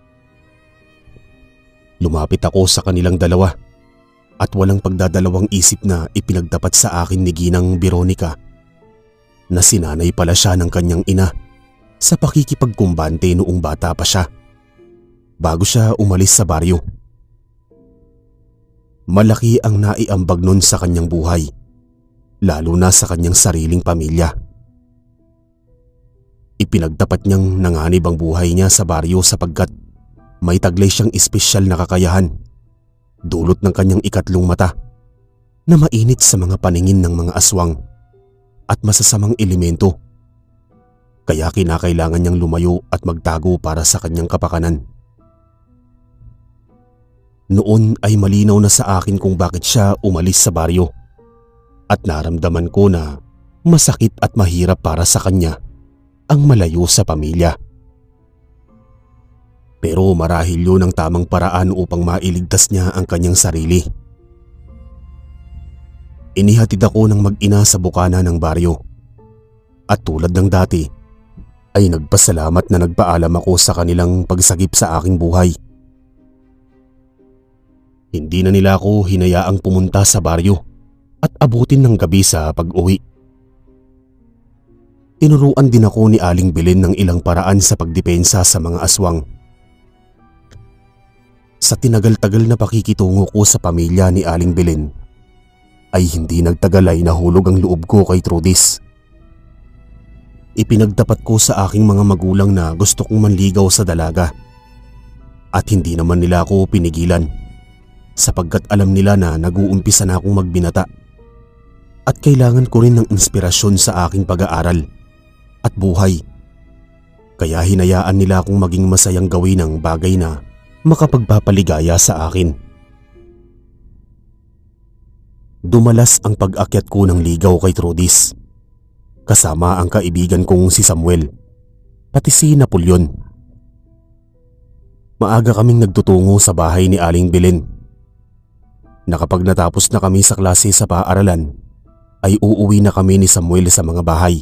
Lumapit ako sa kanilang dalawa at walang pagdadalawang isip na ipinagtapat sa akin ni Ginang Veronica na sinanay pala siya ng kanyang ina sa pakikipagkumbante noong bata pa siya bago siya umalis sa baryo. Malaki ang naiambag nun sa kanyang buhay, lalo na sa kanyang sariling pamilya. Ipinagtapat niyang nanganib ang buhay niya sa baryo sapagkat may taglay siyang espesyal na kakayahan, dulot ng kanyang ikatlong mata, na mainit sa mga paningin ng mga aswang at masasamang elemento. Kaya kinakailangan niyang lumayo at magtago para sa kanyang kapakanan. Noon ay malinaw na sa akin kung bakit siya umalis sa baryo at naramdaman ko na masakit at mahirap para sa kanya ang malayo sa pamilya. Pero marahil yun ang tamang paraan upang mailigtas niya ang kanyang sarili. Inihatid ako ng mag-ina sa bukana ng baryo at tulad ng dati ay nagpasalamat na nagpaalam ako sa kanilang pagsagip sa aking buhay. Hindi na nila ako hinayaang pumunta sa baryo at abutin ng gabi sa pag-uwi. Tinuruan din ako ni Aling Belen ng ilang paraan sa pagdepensa sa mga aswang. Sa tinagal-tagal na pakikitungo ko sa pamilya ni Aling Belen, ay hindi nagtagal ay nahulog ang loob ko kay Trudis. Ipinagtapat ko sa aking mga magulang na gusto kong manligaw sa dalaga at hindi naman nila ako pinigilan sapagkat alam nila na nag-uumpisa na akong magbinata at kailangan ko rin ng inspirasyon sa aking pag-aaral at buhay. Kaya hinayaan nila akong maging masayang gawin ang bagay na makapagpapaligaya sa akin. Dumalas ang pag-akyat ko ng ligaw kay Trudis, kasama ang kaibigan kong si Samuel, pati si Napoleon. Maaga kaming nagtutungo sa bahay ni Aling Belen. Nakapag natapos na kami sa klase sa paaralan, ay uuwi na kami ni Samuel sa mga bahay.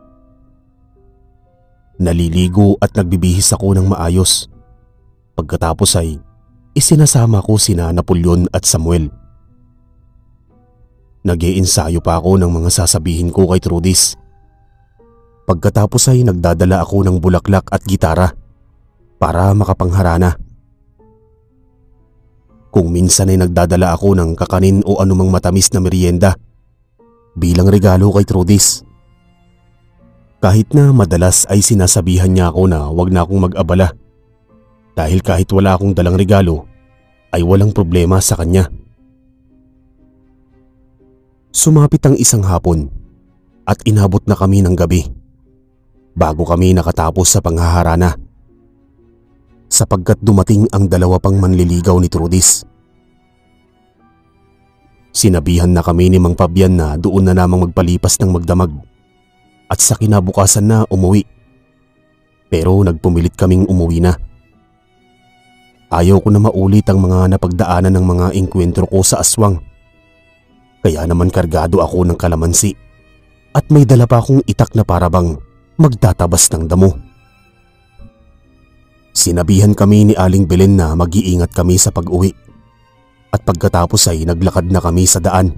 Naliligo at nagbibihis ako ng maayos. Pagkatapos ay isinasama ko sina Napoleon at Samuel. Nag-iensayo pa ako ng mga sasabihin ko kay Trudis. Pagkatapos ay nagdadala ako ng bulaklak at gitara para makapangharana. Kung minsan ay nagdadala ako ng kakanin o anumang matamis na merienda bilang regalo kay Trudis. Kahit na madalas ay sinasabihan niya ako na wag na akong mag-abala dahil kahit wala akong dalang regalo ay walang problema sa kanya. Sumapit ang isang hapon at inabot na kami ng gabi bago kami nakatapos sa panghaharana, sapagkat dumating ang dalawa pang manliligaw ni Trudis. Sinabihan na kami ni Mang Fabian na doon na namang magpalipas ng magdamag at sa kinabukasan na umuwi, pero nagpumilit kaming umuwi na. Ayaw ko na maulit ang mga napagdaanan ng mga engkwentro ko sa aswang. Kaya naman kargado ako ng kalamansi at may dala pa akong itak na parabang magtatabas ng damo. Sinabihan kami ni Aling Belen na mag-iingat kami sa pag-uwi at pagkatapos ay naglakad na kami sa daan.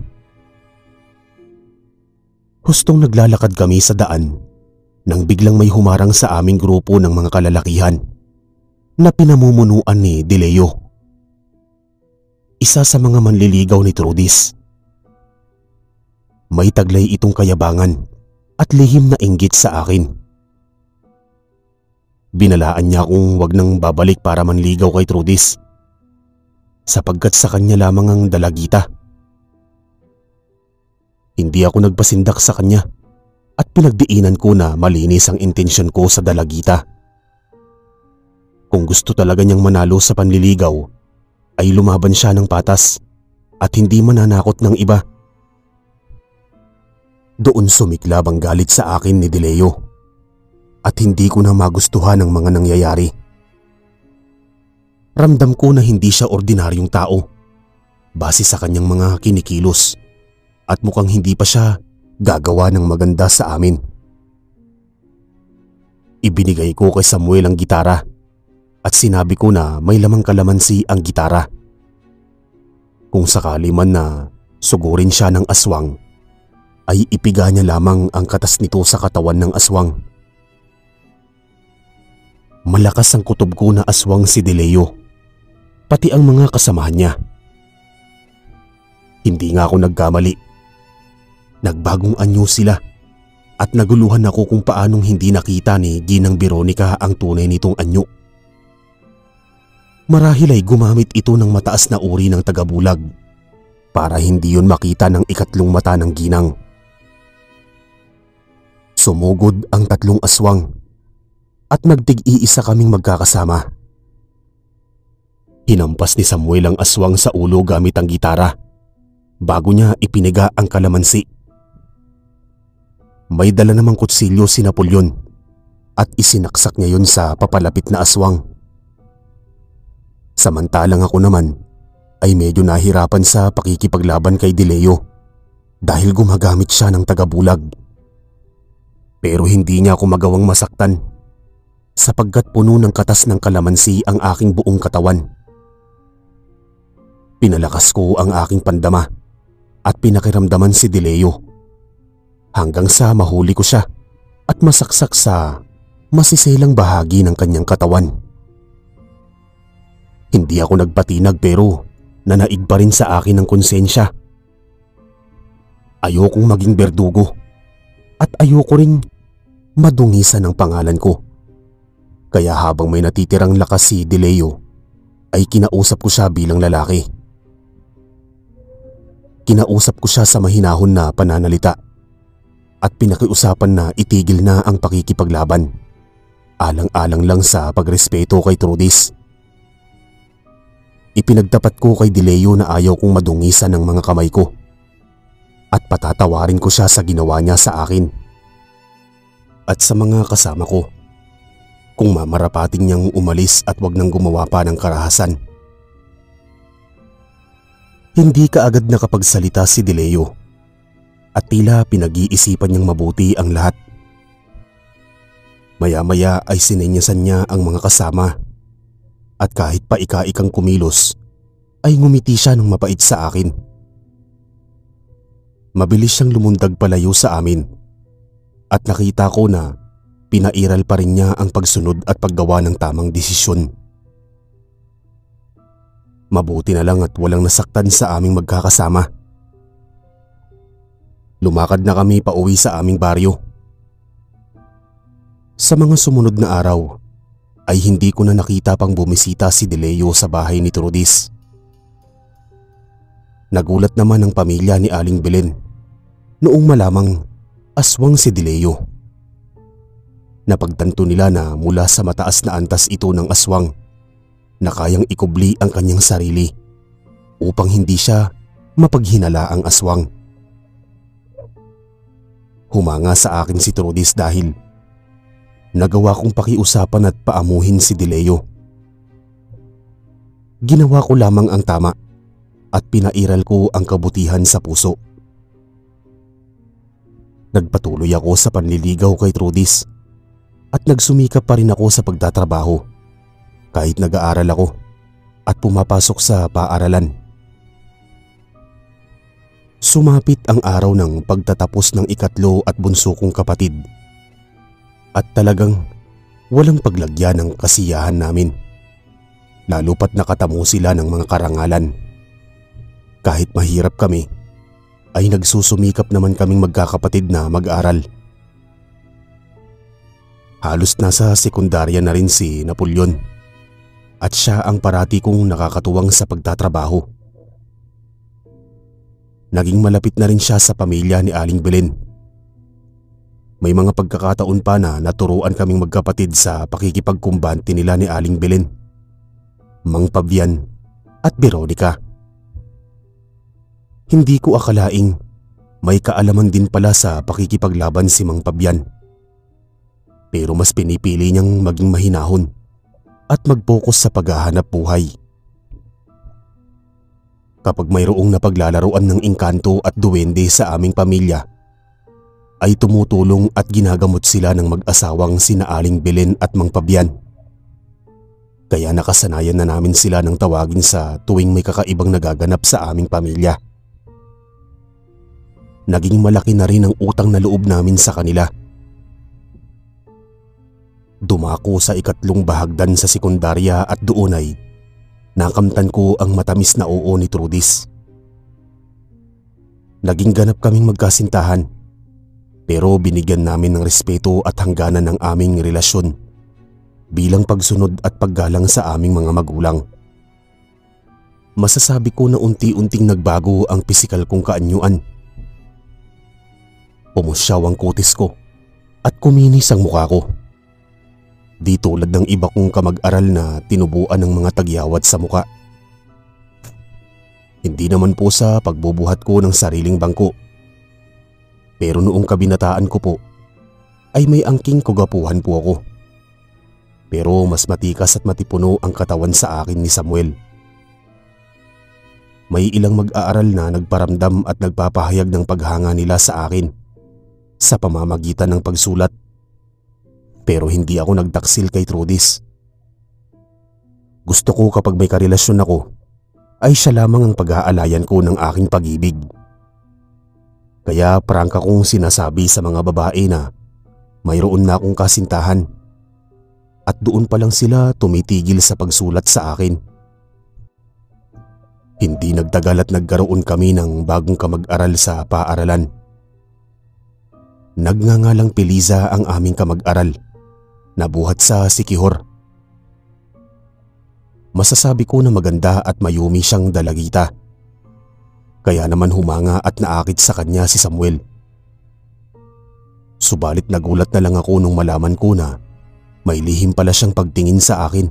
Hustong naglalakad kami sa daan nang biglang may humarang sa aming grupo ng mga kalalakihan na pinamumunuan ni Dileo, isa sa mga manliligaw ni Trudis. May taglay itong kayabangan at lihim na inggit sa akin. Binalaan niya akong wag nang babalik para manligaw kay Trudis, sapagkat sa kanya lamang ang dalagita. Hindi ako nagpasindak sa kanya at pinagdiinan ko na malinis ang intensyon ko sa dalagita. Kung gusto talaga niyang manalo sa panliligaw, ay lumaban siya ng patas at hindi mananakot ng iba. Doon sumiklab ang galit sa akin ni Dileo at hindi ko na magustuhan ang mga nangyayari. Ramdam ko na hindi siya ordinaryong tao base sa kanyang mga kinikilos at mukhang hindi pa siya gagawa ng maganda sa amin. Ibinigay ko kay Samuel ang gitara at sinabi ko na may lamang kalamansi ang gitara. Kung sakali man na sugurin siya ng aswang, ay ipiga niya lamang ang katas nito sa katawan ng aswang. Malakas ang kutob ko na aswang si Dileo, pati ang mga kasamahan niya. Hindi nga ako nagkamali. Nagbagong anyo sila at naguluhan ako kung paanong hindi nakita ni Ginang Veronica ang tunay nitong anyo. Marahil ay gumamit ito ng mataas na uri ng tagabulag para hindi yun makita ng ikatlong mata ng ginang. Sumugod ang tatlong aswang at nagtig-iisa kaming magkakasama. Hinampas ni Samuel ang aswang sa ulo gamit ang gitara bago niya ipiniga ang kalamansi. May dala namang kutsilyo si Napoleon at isinaksak niya yun sa papalapit na aswang. Samantalang ako naman ay medyo nahirapan sa pakikipaglaban kay Dileo dahil gumagamit siya ng tagabulag. Pero hindi niya ako magawang masaktan sapagkat puno ng katas ng kalamansi ang aking buong katawan. Pinalakas ko ang aking pandama at pinakiramdaman si Dileo hanggang sa mahuli ko siya at masaksak sa masiselang bahagi ng kanyang katawan. Hindi ako nagpatinag pero nanaig pa rin sa akin ang konsensya. Ayokong maging berdugo at ayoko rin madungisan ang pangalan ko. Kaya habang may natitirang lakas si Dileo ay kinausap ko siya bilang lalaki. Kinausap ko siya sa mahinahon na pananalita at pinakiusapan na itigil na ang pakikipaglaban, alang-alang lang sa pagrespeto kay Trudis. Ipinagtapat ko kay Dileo na ayaw kong madungisan ng mga kamay ko at patatawarin ko siya sa ginawa niya sa akin at sa mga kasama ko kung mamarapating niyang umalis at wag nang gumawa pa ng karahasan. Hindi kaagad nakapagsalita si De Leo at tila pinag-iisipan niyang mabuti ang lahat. Maya-maya ay sinenyasan niya ang mga kasama at kahit pa ika-ikang kumilos ay ngumiti siya ng mapait sa akin. Mabilis siyang lumundag palayo sa amin at nakita ko na pinairal pa rin niya ang pagsunod at paggawa ng tamang desisyon. Mabuti na lang at walang nasaktan sa aming magkakasama. Lumakad na kami pauwi sa aming baryo. Sa mga sumunod na araw ay hindi ko na nakita pang bumisita si De Leo sa bahay ni Trudis. Nagulat naman ang pamilya ni Aling Belen noong malamang aswang si De Leo. Napagtanto nila na mula sa mataas na antas ito ng aswang na kayang ikubli ang kanyang sarili upang hindi siya mapaghinala ang aswang. Humanga sa akin si Trudis dahil nagawa kong pakiusapan at paamuhin si De Leo. Ginawa ko lamang ang tama at pinairal ko ang kabutihan sa puso. Nagpatuloy ako sa panliligaw kay Trudis at nagsumikap pa rin ako sa pagtatrabaho kahit nag-aaral ako at pumapasok sa paaralan. Sumapit ang araw ng pagtatapos ng ikatlo at bunso kong kapatid. At talagang walang paglagyan ng kasiyahan namin. Lalo pat nakatamo sila ng mga karangalan. Kahit mahirap kami, ay nagsusumikap naman kaming magkakapatid na mag-aral. Halos nasa sekundarya na rin si Napoleon at siya ang parati kong nakakatuwang sa pagtatrabaho. Naging malapit na rin siya sa pamilya ni Aling Belen. May mga pagkakataon pa na naturuan kaming magkapatid sa pakikipagkumbante nila ni Aling Belen, Mang Pabian at Veronica. Hindi ko akalaing may kaalaman din pala sa pakikipaglaban si Mang Pabian. Pero mas pinipili niyang maging mahinahon at mag-focus sa paghahanap buhay. Kapag mayroong napaglalaruan ng engkanto at duwende sa aming pamilya, ay tumutulong at ginagamot sila ng mag-asawang sina Aling Belen at Mang Pabian. Kaya nakasanayan na namin sila ng tawagin sa tuwing may kakaibang nagaganap sa aming pamilya. Naging malaki na rin ang utang na loob namin sa kanila. Dumako sa ikatlong bahagdan sa sekundarya at doon ay nakamtan ko ang matamis na oo ni Trudis. Naging ganap kaming magkasintahan. Pero binigyan namin ng respeto at hangganan ng aming relasyon bilang pagsunod at paggalang sa aming mga magulang. Masasabi ko na unti-unting nagbago ang pisikal kong kaanyuan. Pumusyaw ang kutis ko at kuminis ang mukha ko. Di tulad ng iba kong kamag-aral na tinubuan ng mga tagyawat sa mukha. Hindi naman po sa pagbubuhat ko ng sariling bangko. Pero noong kabinataan ko po, ay may angking kagapuhan po ako. Pero mas matikas at matipuno ang katawan sa akin ni Samuel. May ilang mag-aaral na nagparamdam at nagpapahayag ng paghanga nila sa akin sa pamamagitan ng pagsulat. Pero hindi ako nagtaksil kay Trudis. Gusto ko kapag may karelasyon ako, ay siya lamang ang pag-aalayan ko ng aking pag-ibig. Kaya prangka kong sinasabi sa mga babae na mayroon na akong kasintahan at doon pa lang sila tumitigil sa pagsulat sa akin. Hindi nagtagal at nagkaroon kami ng bagong kamag-aral sa paaralan. Nagngangalang Peliza ang aming kamag-aral na buhat sa Sikihor. Masasabi ko na maganda at mayumi siyang dalagita. Kaya naman humanga at naakit sa kanya si Samuel. Subalit nagulat na lang ako nung malaman ko na may lihim pala siyang pagtingin sa akin.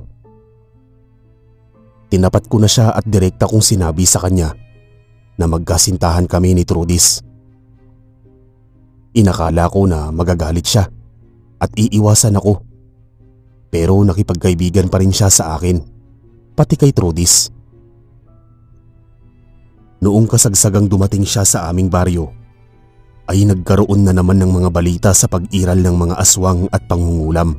Tinapat ko na siya at direkta kong sinabi sa kanya na magkasintahan kami ni Trudis Inakala ko na magagalit siya at iiwasan ako. Pero nakipagkaibigan pa rin siya sa akin, pati kay Trudis. Noong kasagsagang dumating siya sa aming baryo, ay nagkaroon na naman ng mga balita sa pag-iral ng mga aswang at pangungulam.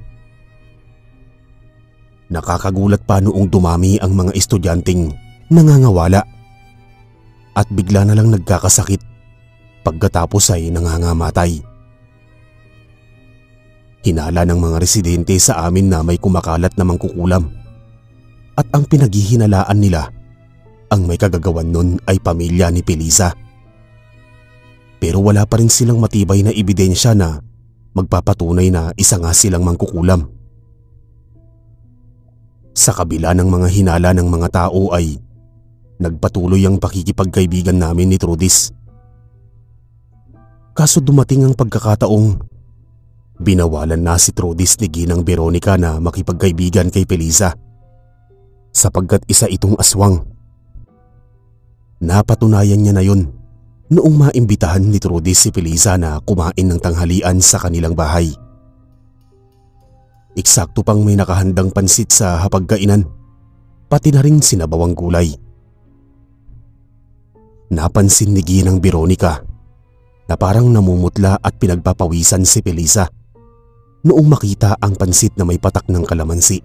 Nakakagulat pa noong dumami ang mga estudyanteng nangangawala at bigla na lang nagkakasakit pagkatapos ay nangangamatay. Hinala ng mga residente sa amin na may kumakalat na mangkukulam at ang pinaghihinalaan nila ang may kagagawan nun ay pamilya ni Felisa. Pero wala pa rin silang matibay na ebidensya na magpapatunay na isa nga silang mangkukulam. Sa kabila ng mga hinala ng mga tao ay nagpatuloy ang pakikipagkaibigan namin ni Trudis. Kaso dumating ang pagkakataong binawalan na si Trudis ni Ginang Veronica na makipagkaibigan kay Felisa sapagkat isa itong aswang. Napatunayan niya na yun noong maimbitahan ni Trudis si Felisa na kumain ng tanghalian sa kanilang bahay. Eksakto pang may nakahandang pansit sa hapagkainan, pati na rin sinabawang gulay. Napansin ni Ginang Veronica na parang namumutla at pinagpapawisan si Felisa noong makita ang pansit na may patak ng kalamansi.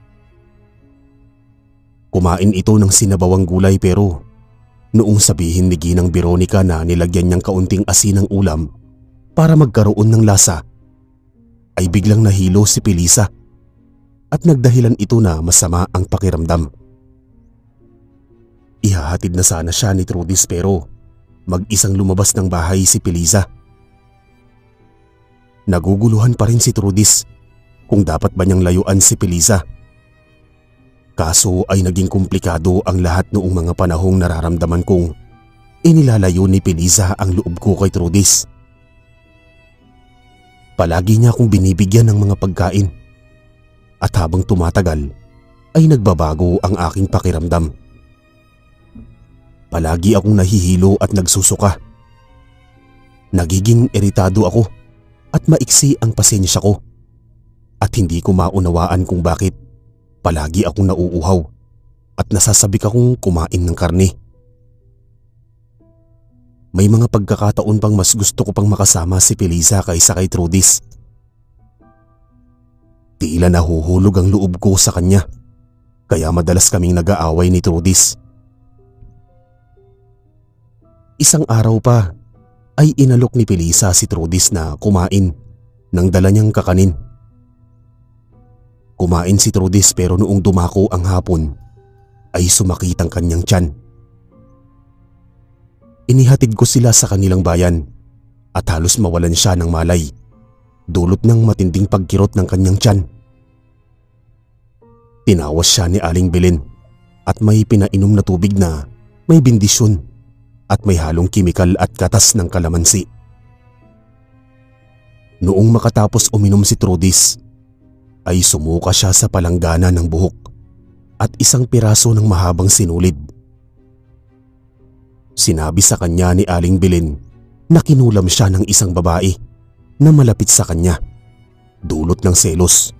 Kumain ito ng sinabawang gulay pero noong sabihin ni Ginang Veronica na nilagyan niyang kaunting asin ng ulam para magkaroon ng lasa, ay biglang nahilo si Felisa at nagdahilan ito na masama ang pakiramdam. Ihahatid na sana siya ni Trudis pero mag-isang lumabas ng bahay si Felisa. Naguguluhan pa rin si Trudis kung dapat ba niyang layuan si Felisa. Kaso ay naging komplikado ang lahat noong mga panahong nararamdaman kong inilalayo ni Felisa ang loob ko kay Trudis. Palagi niya akong binibigyan ng mga pagkain at habang tumatagal ay nagbabago ang aking pakiramdam. Palagi akong nahihilo at nagsusuka. Nagiging iritado ako at maiksi ang pasensya ko at hindi ko maunawaan kung bakit palagi akong nauuhaw at nasasabik akong kumain ng karne. May mga pagkakataon pang mas gusto ko pang makasama si Felisa kaysa kay Trudis. Tila nahuhulog ang loob ko sa kanya, kaya madalas kaming nag-aaway ni Trudis. Isang araw pa ay inalok ni Felisa si Trudis na kumain nang dala niyang kakanin. Kumain si Trudis pero noong dumako ang hapon ay sumakit ang kanyang tiyan. Inihatid ko sila sa kanilang bayan at halos mawalan siya ng malay dulot ng matinding pagkirot ng kanyang tiyan. Tinawas siya ni Aling Belen at may pinainom na tubig na may bindisyon at may halong kimikal at katas ng kalamansi. Noong makatapos uminom si Trudis ay sumuka siya sa palanggana ng buhok at isang piraso ng mahabang sinulid. Sinabi sa kanya ni Aling Belen na kinulam siya ng isang babae na malapit sa kanya, dulot ng selos.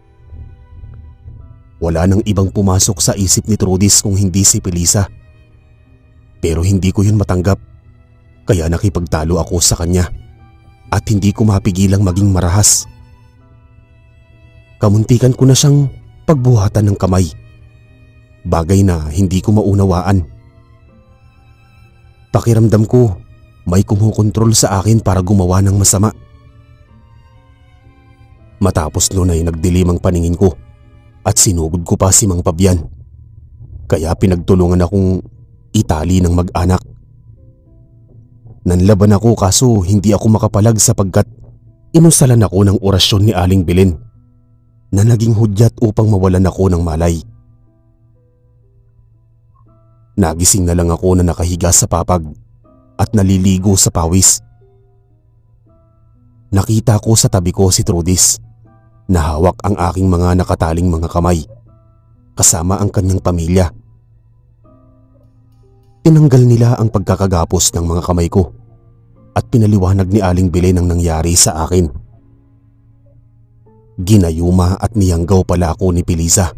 Wala nang ibang pumasok sa isip ni Trudis kung hindi si Felisa. Pero hindi ko yun matanggap, kaya nakipagtalo ako sa kanya at hindi ko mapigilang maging marahas. Kamuntikan ko na siyang pagbuhatan ng kamay, bagay na hindi ko maunawaan. Pakiramdam ko may kumukontrol sa akin para gumawa ng masama. Matapos noon ay nagdilim ang paningin ko at sinugod ko pa si Mang Pabian, kaya pinagtulungan akong itali ng mag-anak. Nanlaban ako kaso hindi ako makapalag sapagkat inusalan ako ng orasyon ni Aling Belen na naging hudyat upang mawalan ako ng malay. Nagising na lang ako na nakahiga sa papag at naliligo sa pawis. Nakita ko sa tabi ko si Trudis na hawak ang aking mga nakataling mga kamay kasama ang kanyang pamilya. Tinanggal nila ang pagkakagapos ng mga kamay ko at pinaliwanag ni Aling Belen ang nangyari sa akin. Ginayuma at niyanggaw pala ako ni Pilisa.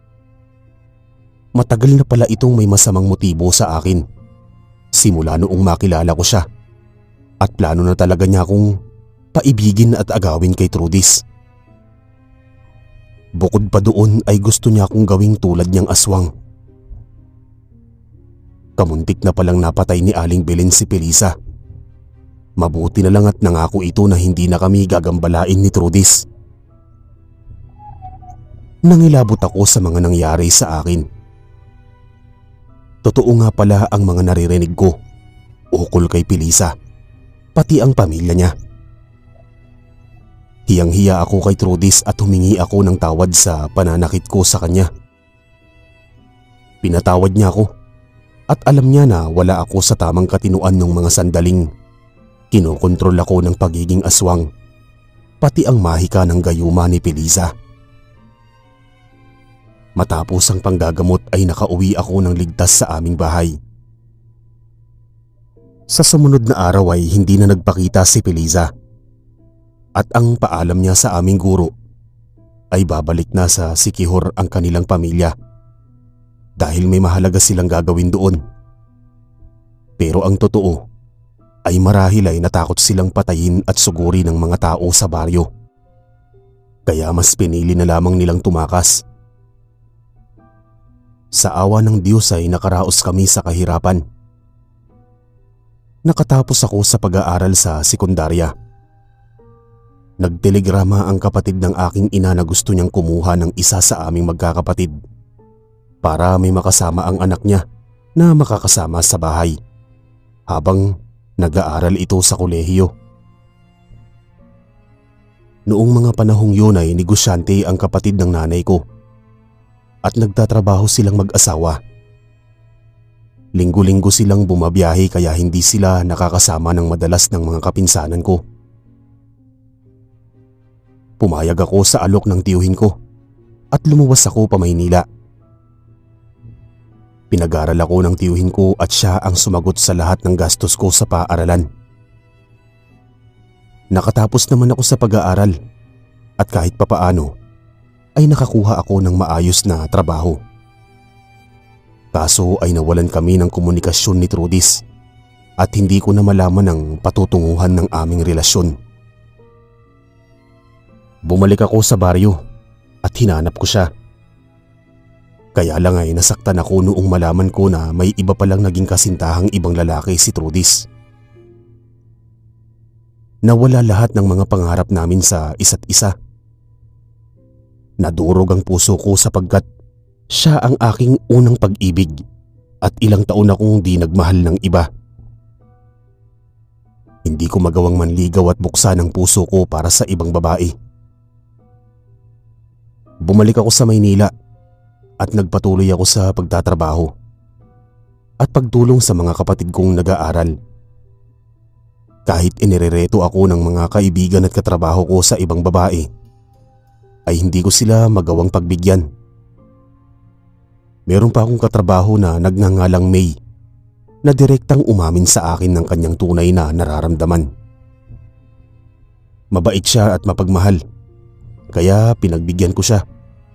Matagal na pala itong may masamang motibo sa akin. Simula noong makilala ko siya at plano na talaga niya akong paibigin at agawin kay Trudis. Bukod pa doon ay gusto niya akong gawing tulad niyang aswang. Kamuntik na palang napatay ni Aling Belen si Pilisa. Mabuti na lang at nangako ito na hindi na kami gagambalain ni Trudis. Nangilabot ako sa mga nangyari sa akin. Totoo nga pala ang mga naririnig ko ukol kay Pilisa, pati ang pamilya niya. Hiyang-hiya ako kay Trudis at humingi ako ng tawad sa pananakit ko sa kanya. Pinatawad niya ako at alam niya na wala ako sa tamang katinuan ng mga sandaling kinokontrol ako ng pagiging aswang, pati ang mahika ng gayuma ni Pilisa. Matapos ang panggagamot ay nakauwi ako ng ligtas sa aming bahay. Sa sumunod na araw ay hindi na nagpakita si Pilisa at ang paalam niya sa aming guro ay babalik na sa Siquijor ang kanilang pamilya dahil may mahalaga silang gagawin doon. Pero ang totoo ay marahil ay natakot silang patayin at suguri ng mga tao sa baryo. Kaya mas pinili na lamang nilang tumakas. Sa awa ng Diyos ay nakaraos kami sa kahirapan. Nakatapos ako sa pag-aaral sa sekundarya. Nagtelegrama ang kapatid ng aking ina na gusto niyang kumuha ng isa sa aming magkakapatid para may makasama ang anak niya na makakasama sa bahay habang nag-aaral ito sa kolehiyo. Noong mga panahong yun ay negosyante ang kapatid ng nanay ko at nagtatrabaho silang mag-asawa. Linggo-linggo silang bumabiyahe kaya hindi sila nakakasama ng madalas ng mga kapinsanan ko. Pumayag ako sa alok ng tiyuhin ko at lumuwas ako pa Maynila. Pinag-aral ako ng tiyuhin ko at siya ang sumagot sa lahat ng gastos ko sa paaralan. Nakatapos naman ako sa pag-aaral at kahit papaano ay nakakuha ako ng maayos na trabaho. Kaso ay nawalan kami ng komunikasyon ni Trudis at hindi ko na malaman ang patutunguhan ng aming relasyon. Bumalik ako sa baryo at hinanap ko siya. Kaya lang ay nasaktan ako noong malaman ko na may iba palang naging kasintahang ibang lalaki si Trudis. Nawala lahat ng mga pangarap namin sa isa't isa. Nadurog ang puso ko sapagkat siya ang aking unang pag-ibig at ilang taon akong di nagmahal ng iba. Hindi ko magawang manligaw at buksan ang puso ko para sa ibang babae. Bumalik ako sa Maynila at nagpatuloy ako sa pagtatrabaho at pagtulong sa mga kapatid kong nag-aaral. Kahit inirereto ako ng mga kaibigan at katrabaho ko sa ibang babae, ay hindi ko sila magawang pagbigyan. Meron pa akong katrabaho na nagngangalang May na direktang umamin sa akin ng kanyang tunay na nararamdaman. Mabait siya at mapagmahal, kaya pinagbigyan ko siya.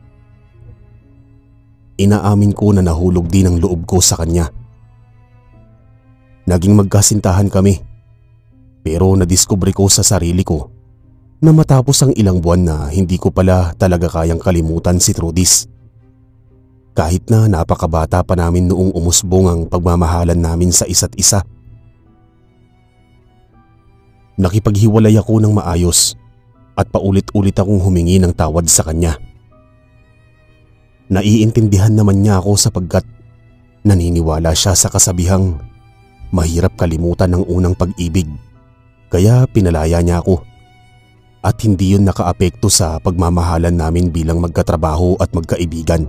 Inaamin ko na nahulog din ang loob ko sa kanya. Naging magkasintahan kami, pero nadiskubre ko sa sarili ko na matapos ang ilang buwan na hindi ko pala talaga kayang kalimutan si Trudis. Kahit na napakabata pa namin noong umusbong ang pagmamahalan namin sa isa't isa. Nakipaghiwalay ako ng maayos at paulit-ulit akong humingi ng tawad sa kanya. Naiintindihan naman niya ako sapagkat naniniwala siya sa kasabihang mahirap kalimutan ng unang pag-ibig, kaya pinalaya niya ako. At hindi yun nakaapekto sa pagmamahalan namin bilang magkatrabaho at magkaibigan.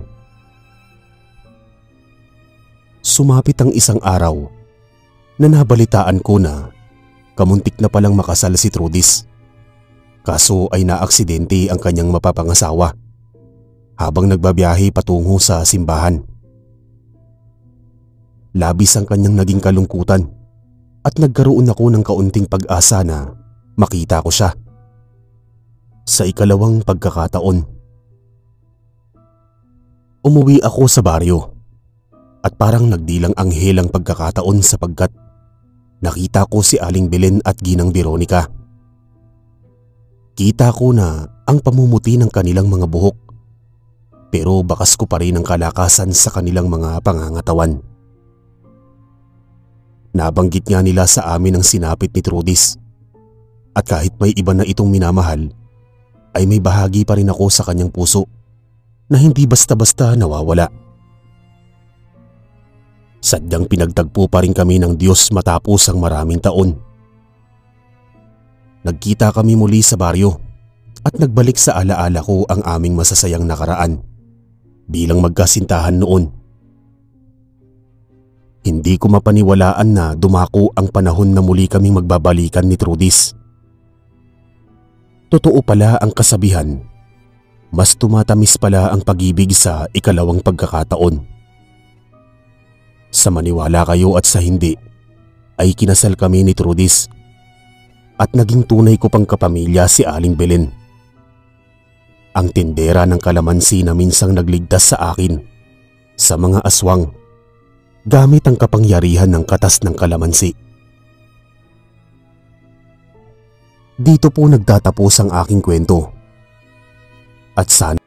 Sumapit ang isang araw na nabalitaan ko na kamuntik na palang makasal si Trudis. Kaso ay naaksidente ang kanyang mapapangasawa habang nagbabiyahe patungo sa simbahan. Labis ang kanyang naging kalungkutan at nagkaroon ako ng kaunting pag-asa na makita ko siya. Sa ikalawang pagkakataon, umuwi ako sa baryo at parang nagdilang anghel ang pagkakataon sapagkat nakita ko si Aling Belen at Ginang Veronica. Kita ko na ang pamumuti ng kanilang mga buhok pero bakas ko pa rin ang kalakasan sa kanilang mga pangangatawan. Nabanggit nga nila sa amin ang sinapit ni Trudis at kahit may iba na itong minamahal ay may bahagi pa rin ako sa kanyang puso na hindi basta-basta nawawala. Sadyang pinagtagpo pa rin kami ng Diyos matapos ang maraming taon. Nagkita kami muli sa baryo at nagbalik sa alaala ko ang aming masasayang nakaraan bilang magkasintahan noon. Hindi ko mapaniwalaan na dumako ang panahon na muli kaming magbabalikan ni Trudis. Totoo pala ang kasabihan, mas tumatamis pala ang pag-ibig sa ikalawang pagkakataon. Sa maniwala kayo at sa hindi, ay kinasal kami ni Trudis at naging tunay ko pang kapamilya si Aling Belen. Ang tindera ng kalamansi na minsang nagligtas sa akin sa mga aswang gamit ang kapangyarihan ng katas ng kalamansi. Dito po nagtatapos ang aking kwento at sana